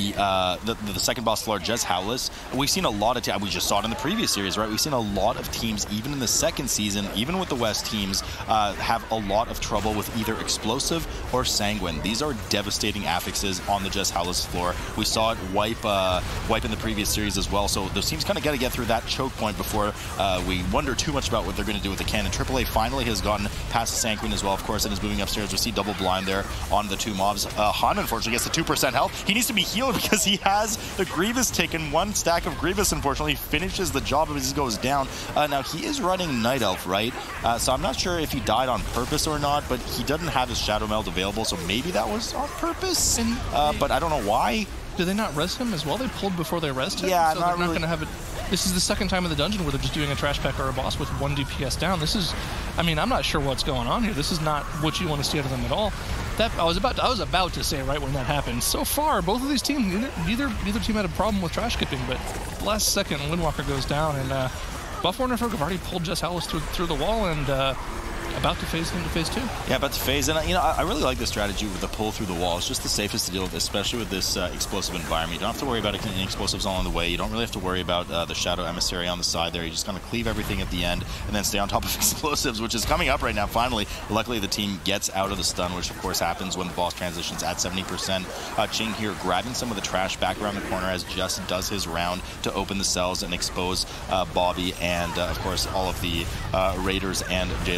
the second boss floor, Jez Howless. We've seen a lot of we just saw it in the previous series, right? We've seen a lot of teams, even in the second season, even with the West teams, have a lot of trouble with either Explosive or Sanguine. These are devastating affixes on the Jez Howless floor. We saw it wipe in the previous series as well, so those teams kind of got to get through that choke point before we wonder too much about what they're going to do with the cannon. AAA finally has gotten past the Sanguine as well, of course, and is moving upstairs. We see double blind there on the two mobs. Han, unfortunately, gets the 2% health. He needs to be healed because he has the Grievous taken. One stack of Grievous, unfortunately, finishes the job as he goes down. Now, he is running Night Elf, right? So I'm not sure if he died on purpose or not, but he doesn't have his Shadow Meld available, so maybe that was on purpose. But I don't know why. Do they not res him as well? They pulled before they resed him? Yeah, so not they're not really. going to have it. This is the second time in the dungeon where they're just doing a trash pack or a boss with 1 DPS down. This is, I mean, I'm not sure what's going on here. This is not what you want to see out of them at all. I was about to say right when that happened. So far, both of these teams, neither team had a problem with trash skipping, but last second, Windwalker goes down, and Buff War Nerf Rogue have already pulled Jez Howless through the wall, and about to phase into phase 2. Yeah, about to phase. And, you know, I really like the strategy with the pull through the wall. It's just the safest to deal with, especially with this explosive environment. You don't have to worry about any explosives along the way. You don't really have to worry about the Shadow Emissary on the side there. You just kind of cleave everything at the end and then stay on top of explosives, which is coming up right now, finally. Luckily, the team gets out of the stun, which, of course, happens when the boss transitions at 70%. Ching here grabbing some of the trash back around the corner as Just does his round to open the cells and expose Bobby and, of course, all of the Raiders and Jailers with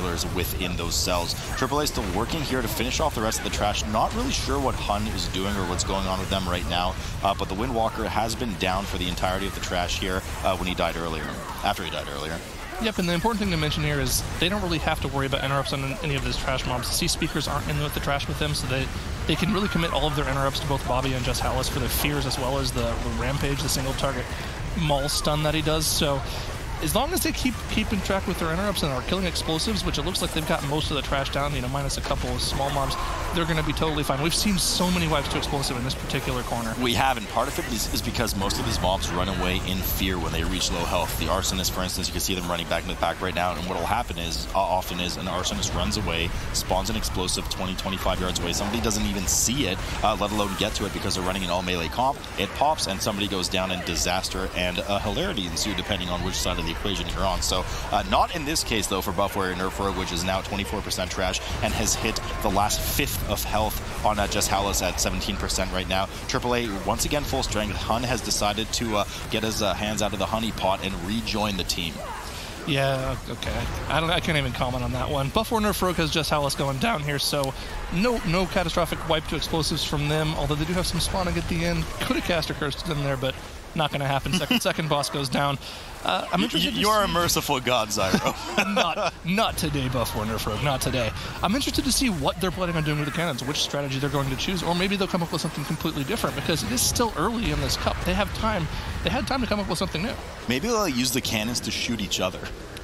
within those cells. AAA still working here to finish off the rest of the trash. Not really sure what Hun is doing or what's going on with them right now, but the Windwalker has been down for the entirety of the trash here when he died earlier, after he died earlier. Yep, and the important thing to mention here is they don't really have to worry about interrupts on any of these trash mobs. The C-Speakers aren't in with the trash with them, so they can really commit all of their interrupts to both Bobby and Just Hallis for the fears as well as the Rampage, the single target maul stun that he does. So as long as they keeping track with their interrupts and are killing explosives, which it looks like they've got most of the trash down, you know, minus a couple of small mobs, they're going to be totally fine. We've seen so many wipes to explosive in this particular corner. We have, and part of it is because most of these mobs run away in fear when they reach low health. The Arsonist, for instance, you can see them running back into the pack right now, and what will happen is, often is, an Arsonist runs away, spawns an explosive 20-25 yards away. Somebody doesn't even see it, let alone get to it because they're running an all-melee comp. It pops, and somebody goes down in disaster, and hilarity ensue depending on which side of the equation you're on. So not in this case, though, for Buff Warrior Nerf Rogue, which is now 24% trash and has hit the last fifth of health on Just Hallis at 17% right now. AAA, once again, full strength. Hun has decided to get his hands out of the honey pot and rejoin the team. Yeah, okay. I can't even comment on that one. Buff Warrior Nerf Rogue has Just Hallis going down here, so no catastrophic wipe to explosives from them, although they do have some spawning at the end. Could have cast a curse in there, but not going to happen. Second boss goes down. I'm interested. You're a merciful god, Zyro. not today, Buff Warrior Nerf Rogue. Not today. I'm interested to see what they're planning on doing with the cannons, which strategy they're going to choose, or maybe they'll come up with something completely different because it is still early in this cup. They have time. They had time to come up with something new. Maybe they'll use the cannons to shoot each other.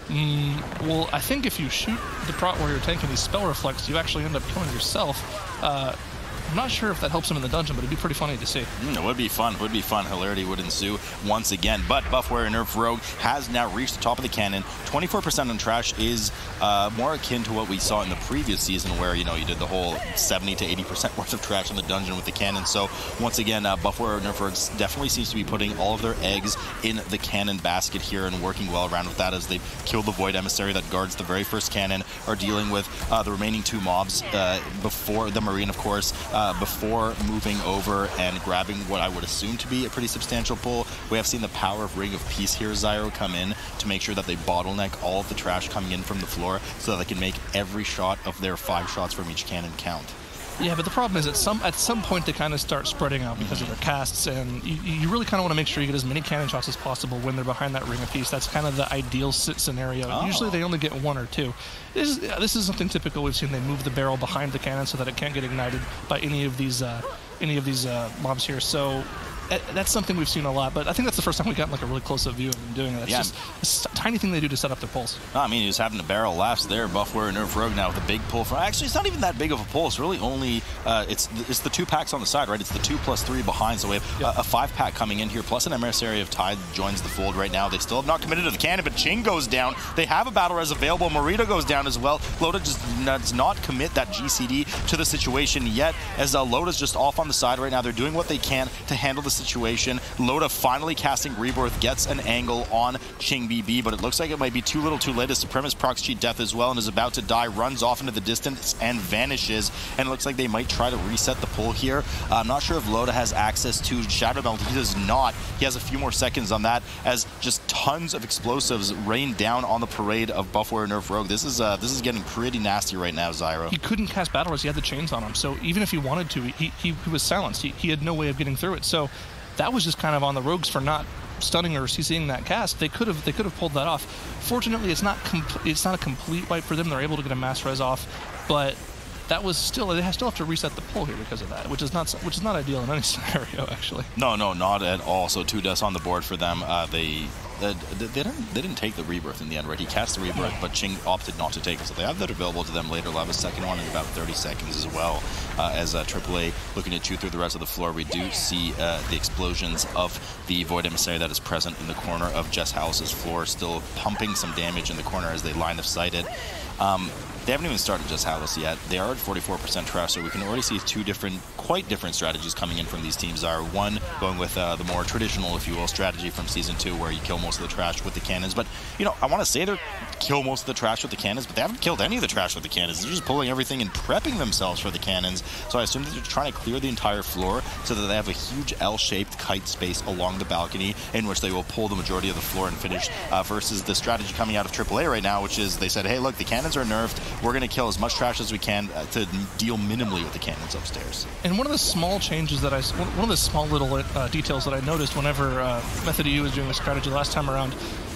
Well, I think if you shoot the Prot Warrior tank and he spell reflects, you actually end up killing yourself. I'm not sure if that helps him in the dungeon, but it'd be pretty funny to see. It would be fun. It would be fun. Hilarity would ensue once again. But Buff Warrior Nerf Rogue has now reached the top of the cannon. 24% on trash is more akin to what we saw in the previous season where, you know, you did the whole 70 to 80% worth of trash in the dungeon with the cannon. So once again, Buff Warrior Nerf Rogue definitely seems to be putting all of their eggs in the cannon basket here and working well around with that as they kill the Void Emissary that guards the very first cannon, are dealing with the remaining two mobs before the Marine, of course, before moving over and grabbing what I would assume to be a pretty substantial pull. We have seen the power of Ring of Peace here, Zyro, come in to make sure that they bottleneck all of the trash coming in from the floor so that they can make every shot of their 5 shots from each cannon count. Yeah, but the problem is at some point they kind of start spreading out because of their casts, and you really kind of want to make sure you get as many cannon shots as possible when they're behind that Ring of Peace. That's kind of the ideal scenario. Oh. Usually they only get 1 or 2. This is something typical we've seen. They move the barrel behind the cannon so that it can't get ignited by any of these mobs here. So that's something we've seen a lot, but I think that's the first time we've gotten like a really close-up view of them doing it. It's just a tiny thing they do to set up their pulse. No, I mean, he was having a barrel laughs there. Buff Warrior Nerf Rogue now with a big pull. Actually, it's not even that big of a pull. It's really only, it's the 2 packs on the side, right? It's the 2 plus 3 behind, so we have a 5-pack coming in here, plus an Emissary of Tide joins the fold right now. They still have not committed to the cannon, but Ching goes down. They have a battle res available. Morita goes down as well. Loda just does not commit that GCD to the situation yet, as Loda's just off on the side right now. They're doing what they can to handle the situation. Loda finally casting Rebirth, gets an angle on Ching BB, but it looks like it might be too little too late as Supremacist procs cheat death as well and is about to die, runs off into the distance and vanishes, and it looks like they might try to reset the pull here. I'm not sure if Loda has access to Shadow Meld. He does not. He has a few more seconds on that as just tons of explosives rain down on the parade of Buff Warrior Nerf Rogue. This is getting pretty nasty right now, Zyro. He couldn't cast Battle Res. He had the chains on him, so even if he wanted to, he was silenced. He had no way of getting through it. So that was just kind of on the Rogues for not stunning or CCing that cast. They could have pulled that off. Fortunately, it's not a complete wipe for them. They're able to get a mass res off, but that was still, they still have to reset the pull here because of that, which is not ideal in any scenario actually. No, not at all. So 2 deaths on the board for them. They didn't take the Rebirth in the end, right? He cast the Rebirth, but Ching opted not to take it. So they have that available to them later. They'll have a second one in about 30 seconds as well. As AAA looking to chew through the rest of the floor, we do see the explosions of the Void Emissary that is present in the corner of Just Hallis' floor, still pumping some damage in the corner as they line of sight it. They haven't even started Just Hallis yet. They are at 44% trash, so we can already see 2 different quite different strategies coming in from these teams are. One, going with the more traditional, if you will, strategy from Season 2, where you kill most of the trash with the cannons. But, you know, I want to say they kill most of the trash with the cannons, but they haven't killed any of the trash with the cannons. They're just pulling everything and prepping themselves for the cannons. So I assume that they're trying to clear the entire floor so that they have a huge L-shaped kite space along the balcony in which they will pull the majority of the floor and finish, versus the strategy coming out of AAA right now, which is they said, hey, look, the cannons are nerfed. We're going to kill as much trash as we can to deal minimally with the cannons upstairs. And one of the small changes that one of the small little details that I noticed whenever Method EU was doing the strategy last time around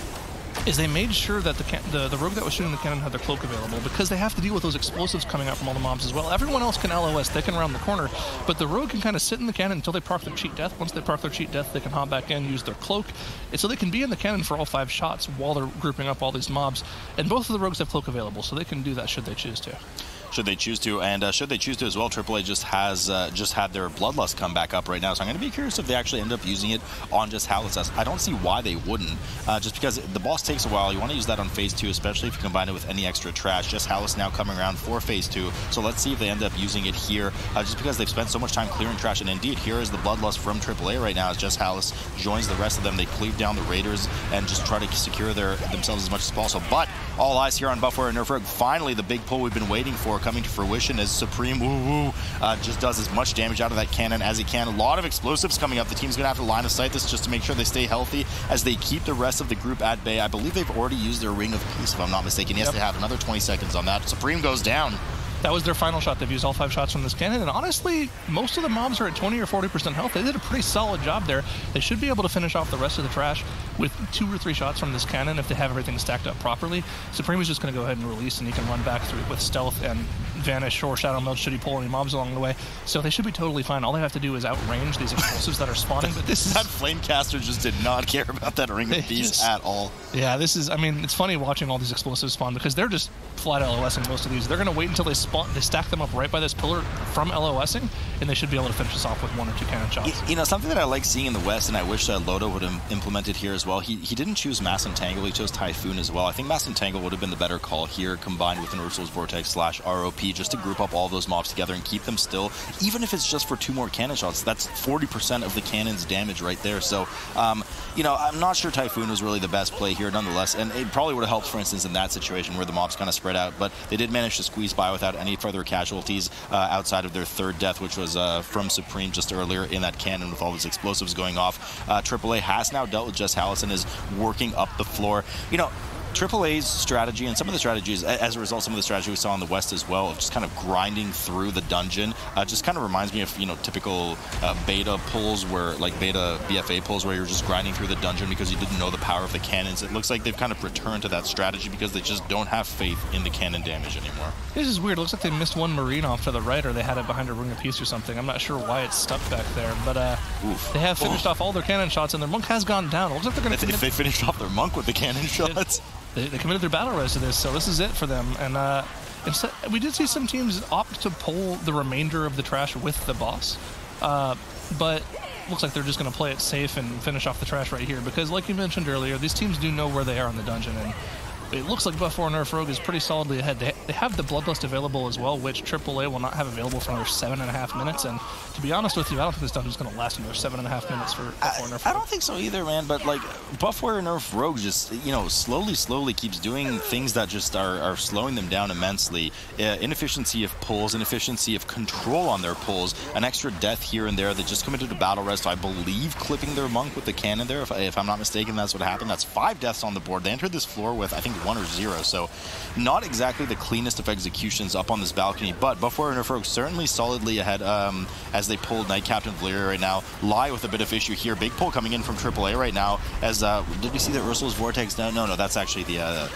is they made sure that the rogue that was shooting the cannon had their cloak available, because they have to deal with those explosives coming out from all the mobs as well. Everyone else can LOS, they can round the corner, but the rogue can kind of sit in the cannon until they proc their cheat death. Once they proc their cheat death, they can hop back in, use their cloak, and so they can be in the cannon for all 5 shots while they're grouping up all these mobs. And both of the rogues have cloak available, so they can do that should they choose to. Should they choose to, and should they choose to as well, AAA just had their Bloodlust come back up right now, so I'm going to be curious if they actually end up using it on just Hallis. I don't see why they wouldn't, just because the boss takes a while. You want to use that on Phase 2, especially if you combine it with any extra trash. Just Hallis now coming around for Phase 2, so let's see if they end up using it here, just because they've spent so much time clearing trash, and indeed, here is the Bloodlust from AAA right now, as Just Hallis joins the rest of them. They cleave down the Raiders and just try to secure themselves as much as possible, but all eyes here on Buffware and Nerf Rogue. Finally, the big pull we've been waiting for coming to fruition as Supreme just does as much damage out of that cannon as he can. A lot of explosives coming up. The team's going to have to line of sight this just to make sure they stay healthy as they keep the rest of the group at bay. I believe they've already used their Ring of Peace, if I'm not mistaken. Yes, They have another 20 seconds on that. Supreme goes down. That was their final shot. They've used all 5 shots from this cannon, and honestly, most of the mobs are at 20 or 40% health. They did a pretty solid job there. They should be able to finish off the rest of the trash with 2 or 3 shots from this cannon if they have everything stacked up properly. Supreme is just going to go ahead and release, and he can run back through with stealth and vanish or shadow meld should he pull any mobs along the way. So they should be totally fine. All they have to do is outrange these explosives that are spawning. But this that Flamecaster just did not care about that Ring of Peace at all. Yeah, this is, I mean, it's funny watching all these explosives spawn because they're just flat LOSing most of these. They're going to wait until they spawn, they stack them up right by this pillar from LOSing, and they should be able to finish this off with 1 or 2 cannon shots. You know, something that I like seeing in the West, and I wish Loda would have implemented here as well, he didn't choose Mass Entangle, he chose Typhoon as well. I think Mass Entangle would have been the better call here, combined with an Ursul's Vortex / ROP, just to group up all those mobs together and keep them still. Even if it's just for 2 more cannon shots, that's 40% of the cannon's damage right there. So, you know, I'm not sure Typhoon was really the best play here nonetheless, and it probably would have helped, for instance, in that situation where the mobs kind of spread out, but they did manage to squeeze by without any further casualties outside of their 3rd death, which was from Supreme just earlier in that cannon with all those explosives going off. AAA has now dealt with Just Hallis and is working up the floor. You know, AAA's strategy and some of the strategies, as a result, some of the strategy we saw in the West as well, of just kind of grinding through the dungeon, just kind of reminds me of, you know, typical beta pulls where, like beta BFA pulls where you're just grinding through the dungeon because you didn't know the power of the cannons. It looks like they've kind of returned to that strategy because they just don't have faith in the cannon damage anymore. This is weird. It looks like they missed 1 Marine off to the right, or they had it behind a Ring of Peace or something. I'm not sure why it's stuck back there, but they have finished off all their cannon shots, and their Monk has gone down. It looks like they're going to if they finished off their Monk with the cannon shots. They committed their battle res to this, so this is it for them. And instead, we did see some teams opt to pull the remainder of the trash with the boss, but looks like they're just going to play it safe and finish off the trash right here, because like you mentioned earlier, these teams do know where they are in the dungeon, and it looks like Buff 4 Nerf Rogue is pretty solidly ahead. They have the Bloodlust available as well, which AAA will not have available for another 7.5 minutes. And to be honest with you, I don't think this dungeon is going to last another 7.5 minutes for Buff 4 Nerf Rogue. I don't think so either, man. But like Buff 4 Nerf Rogue just, you know, slowly keeps doing things that just are slowing them down immensely. Inefficiency of pulls, inefficiency of control on their pulls, an extra death here and there. They just committed a battle rest. I believe clipping their Monk with the cannon there. If I'm not mistaken, that's what happened. That's 5 deaths on the board. They entered this floor with, I think, 1 or 0. So not exactly the cleanest of executions up on this balcony, but Buff 4 Nerf Rogue certainly solidly ahead as they pulled Knight Captain Valyria right now. Lie with a bit of issue here. Big pull coming in from AAA right now. As did we see that Ursul's Vortex? No, that's actually the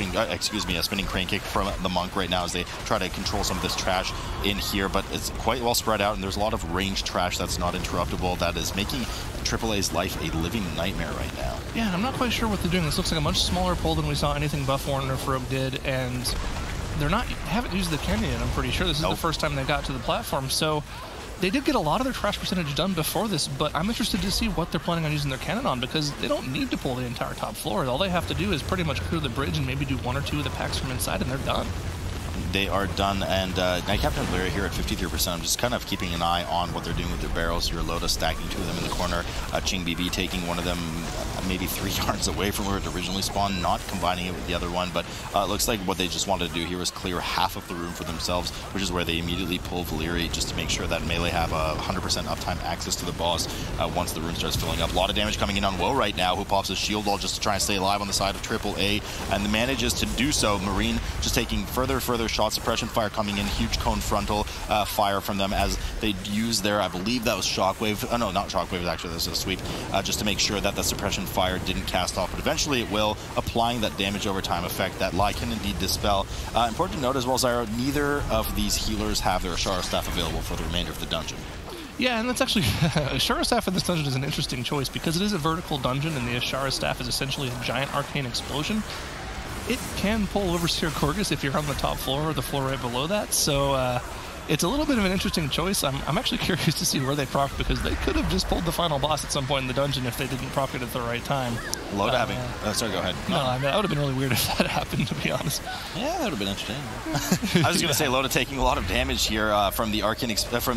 a spinning crane kick from the Monk right now as they try to control some of this trash in here, but it's quite well spread out, and there's a lot of ranged trash that's not interruptible that is making AAA's life a living nightmare right now. Yeah, I'm not quite sure what they're doing. This looks like a much smaller pull than we saw anything Buff 4 Nerf Rogue did, and they haven't used the cannon yet, I'm pretty sure. This is the first time they got to the platform, so they did get a lot of their trash percentage done before this, but I'm interested to see what they're planning on using their cannon on, because they don't need to pull the entire top floor. All they have to do is pretty much clear the bridge and maybe do 1 or 2 of the packs from inside, and they're done. They are done, and Knight Captain Valyria here at 53%. I'm just kind of keeping an eye on what they're doing with their barrels here. Loda stacking 2 of them in the corner. Ching BB taking one of them maybe 3 yards away from where it originally spawned, not combining it with the other one, but it looks like what they just wanted to do here was clear half of the room for themselves, which is where they immediately pull Valyria just to make sure that Melee have 100% uptime access to the boss once the room starts filling up. A lot of damage coming in on Woe right now, who pops a shield wall just to try and stay alive on the side of AAA, and manages to do so. Marine just taking further shot suppression fire coming in, huge cone frontal fire from them as they use their, I believe that was Shockwave, oh no, not Shockwave, actually this is a sweep, just to make sure that the suppression fire didn't cast off, but eventually it will, applying that damage over time effect that Lai can indeed dispel. Important to note as well, Zyro, neither of these healers have their Ashara staff available for the remainder of the dungeon. Yeah, and that's actually, Ashara Staff in this dungeon is an interesting choice because it is a vertical dungeon and the Ashara Staff is essentially a giant arcane explosion. It can pull Overseer Korgus if you're on the top floor or the floor right below that, so it's a little bit of an interesting choice. I'm actually curious to see where they proc, because they could have just pulled the final boss at some point in the dungeon if they didn't proc it at the right time. Loda having... sorry, go ahead. No, I mean, that would have been really weird if that happened, to be honest. Yeah, that would have been interesting. I was going to say, Loda taking a lot of damage here from the arcane,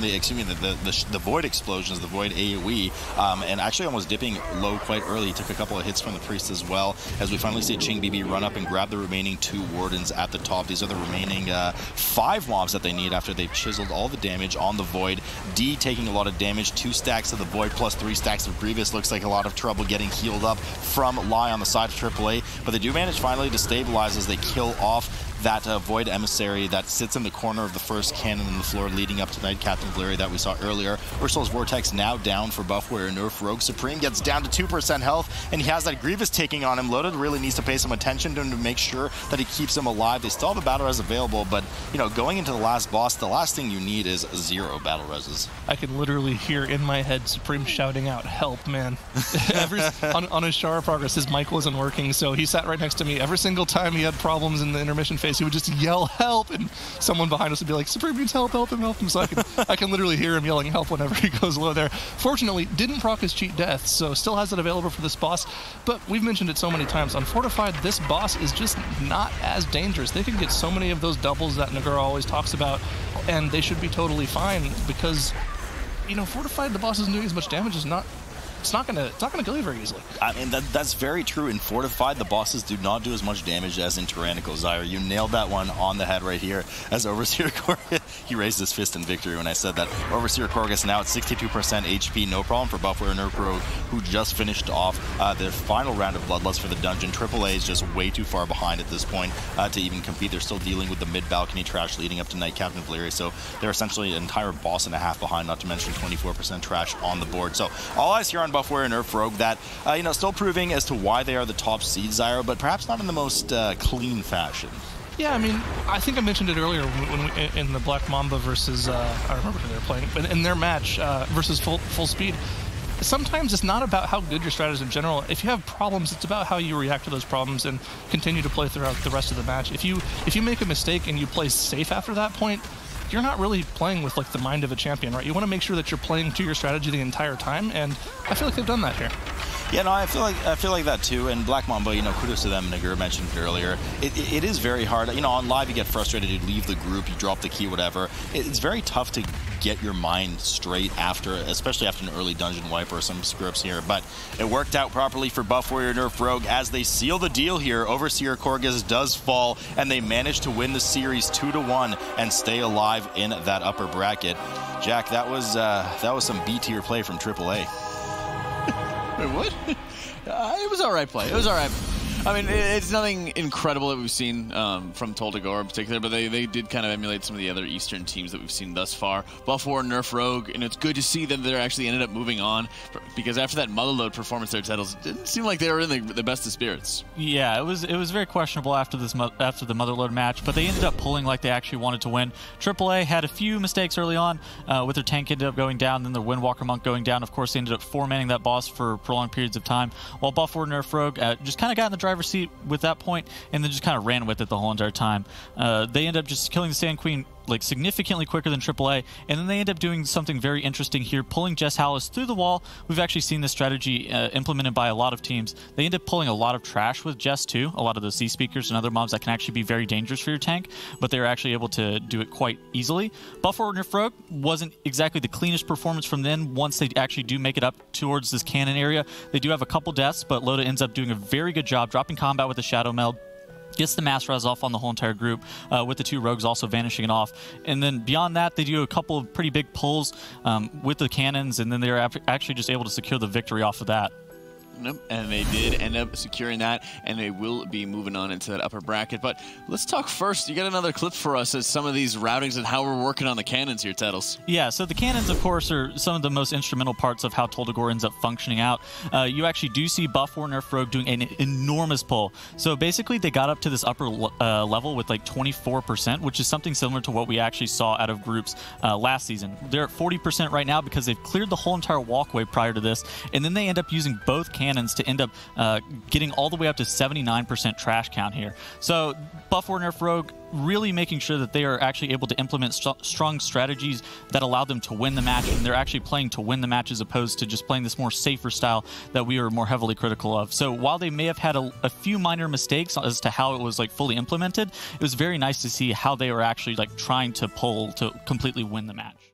the Void explosions, the Void AoE, and actually almost dipping low quite early. He took a couple of hits from the Priest as well, as we finally see Ching BB run up and grab the remaining 2 Wardens at the top. These are the remaining 5 mobs that they need after they've chiseled all the damage on the Void. D taking a lot of damage, 2 stacks of the Void plus 3 stacks of Grievous. Looks like a lot of trouble getting healed up from Lai on the side of AAA, but they do manage finally to stabilize as they kill off that Void Emissary that sits in the corner of the first cannon on the floor leading up to Knight Captain Valyria that we saw earlier. Ursul's Vortex now down for Buff Warrior Nerf Rogue. Supreme gets down to 2% health, and he has that Grievous taking on him. Loda really needs to pay some attention to him to make sure that he keeps him alive. They still have a battle res available, but you know, going into the last boss, the last thing you need is 0 battle reses. I can literally hear in my head Supreme shouting out, "Help, man." on his Shara progress, his mic wasn't working, so he sat right next to me. Every single time he had problems in the intermission phase, he would just yell help, and someone behind us would be like, "Supreme needs help, help him, help him." So I can literally hear him yelling help whenever he goes low there. Fortunately, didn't proc his cheat death, so still has it available for this boss. But we've mentioned it so many times, on Fortified, this boss is just not as dangerous. They can get so many of those doubles that Nagura always talks about, and they should be totally fine because, you know, Fortified, the boss isn't doing as much damage, it's not gonna kill you very easily. I mean, that's very true. In Fortified, the bosses do not do as much damage as in Tyrannical. Zyra, you nailed that one on the head right here. As Overseer Korgus, he raised his fist in victory when I said that. Overseer Korgus now at 62% HP, no problem for Buff Warrior Nerf Rogue, who just finished off their final round of Bloodlust for the dungeon. AAA is just way too far behind at this point to even compete. They're still dealing with the mid-balcony trash leading up to Knight Captain Valyria, so they're essentially an entire boss and a half behind, not to mention 24% trash on the board. So all eyes here on Buff Warrior Nerf Rogue that, you know, still proving as to why they are the top seed, Zyro, but perhaps not in the most clean fashion. Yeah, I mean, I think I mentioned it earlier when in the Black Mamba versus, I remember who they were playing, but in their match versus Full Speed, sometimes it's not about how good your strat is in general. If you have problems, it's about how you react to those problems and continue to play throughout the rest of the match. If you make a mistake and you play safe after that point, you're not really playing with like the mind of a champion, right? You want to make sure that you're playing to your strategy the entire time, and I feel like they've done that here. Yeah, no, I feel like that too. And Black Mamba, you know, kudos to them. Nagura mentioned it earlier. It is very hard. You know, on live you get frustrated, you leave the group, you drop the key, whatever. It's very tough to get your mind straight after, especially after an early dungeon wipe or some scripts here. But it worked out properly for Buff Warrior Nerf Rogue as they seal the deal here. Overseer Korgus does fall, and they manage to win the series 2-1 and stay alive in that upper bracket. Jack, that was some B tier play from AAA. Wait, what? It was all right play. It was all right. I mean, it's nothing incredible that we've seen from Toldagor in particular, but they did kind of emulate some of the other Eastern teams that we've seen thus far. Buff Warrior, Nerf Rogue, and it's good to see that they're actually ended up moving on, because after that Motherload performance there, Tettles, it didn't seem like they were in the best of spirits. Yeah, it was very questionable after the Motherload match, but they ended up pulling like they actually wanted to win. AAA had a few mistakes early on, with their tank ended up going down, then their Windwalker Monk going down. Of course, they ended up 4-manning that boss for prolonged periods of time, while Buff Warrior, Nerf Rogue just kind of got in the driver's seat with that point, and then just kind of ran with it the whole entire time. They end up just killing the Sand Queen like significantly quicker than AAA, and then they end up doing something very interesting here, pulling Jess Hallis through the wall. We've actually seen this strategy implemented by a lot of teams. They end up pulling a lot of trash with Jess too, a lot of those C-Speakers and other mobs that can actually be very dangerous for your tank, but they're actually able to do it quite easily. Buff War Nerf Rogue wasn't exactly the cleanest performance from them. Once they actually do make it up towards this cannon area, they do have a couple deaths, but Loda ends up doing a very good job dropping combat with the Shadow Meld, gets the mass res off on the whole entire group, with the 2 rogues also vanishing it off. And then beyond that, they do a couple of pretty big pulls with the cannons, and then they're actually just able to secure the victory off of that. Nope. And they did end up securing that, and they will be moving on into that upper bracket. But let's talk first. You got another clip for us as some of these routings and how we're working on the cannons here, Tettles. Yeah, so the cannons, of course, are some of the most instrumental parts of how Toldagor ends up functioning out. You actually do see Buff War Nerf Rogue doing an enormous pull. So basically, they got up to this upper level with like 24%, which is something similar to what we actually saw out of groups last season. They're at 40% right now because they've cleared the whole entire walkway prior to this, and then they end up using both cannons to end up getting all the way up to 79% trash count here. So Buff War Nerf Rogue really making sure that they are actually able to implement strong strategies that allow them to win the match, and they're actually playing to win the match as opposed to just playing this more safer style that we are more heavily critical of. So while they may have had a few minor mistakes as to how it was like fully implemented, it was very nice to see how they were actually like trying to pull to completely win the match.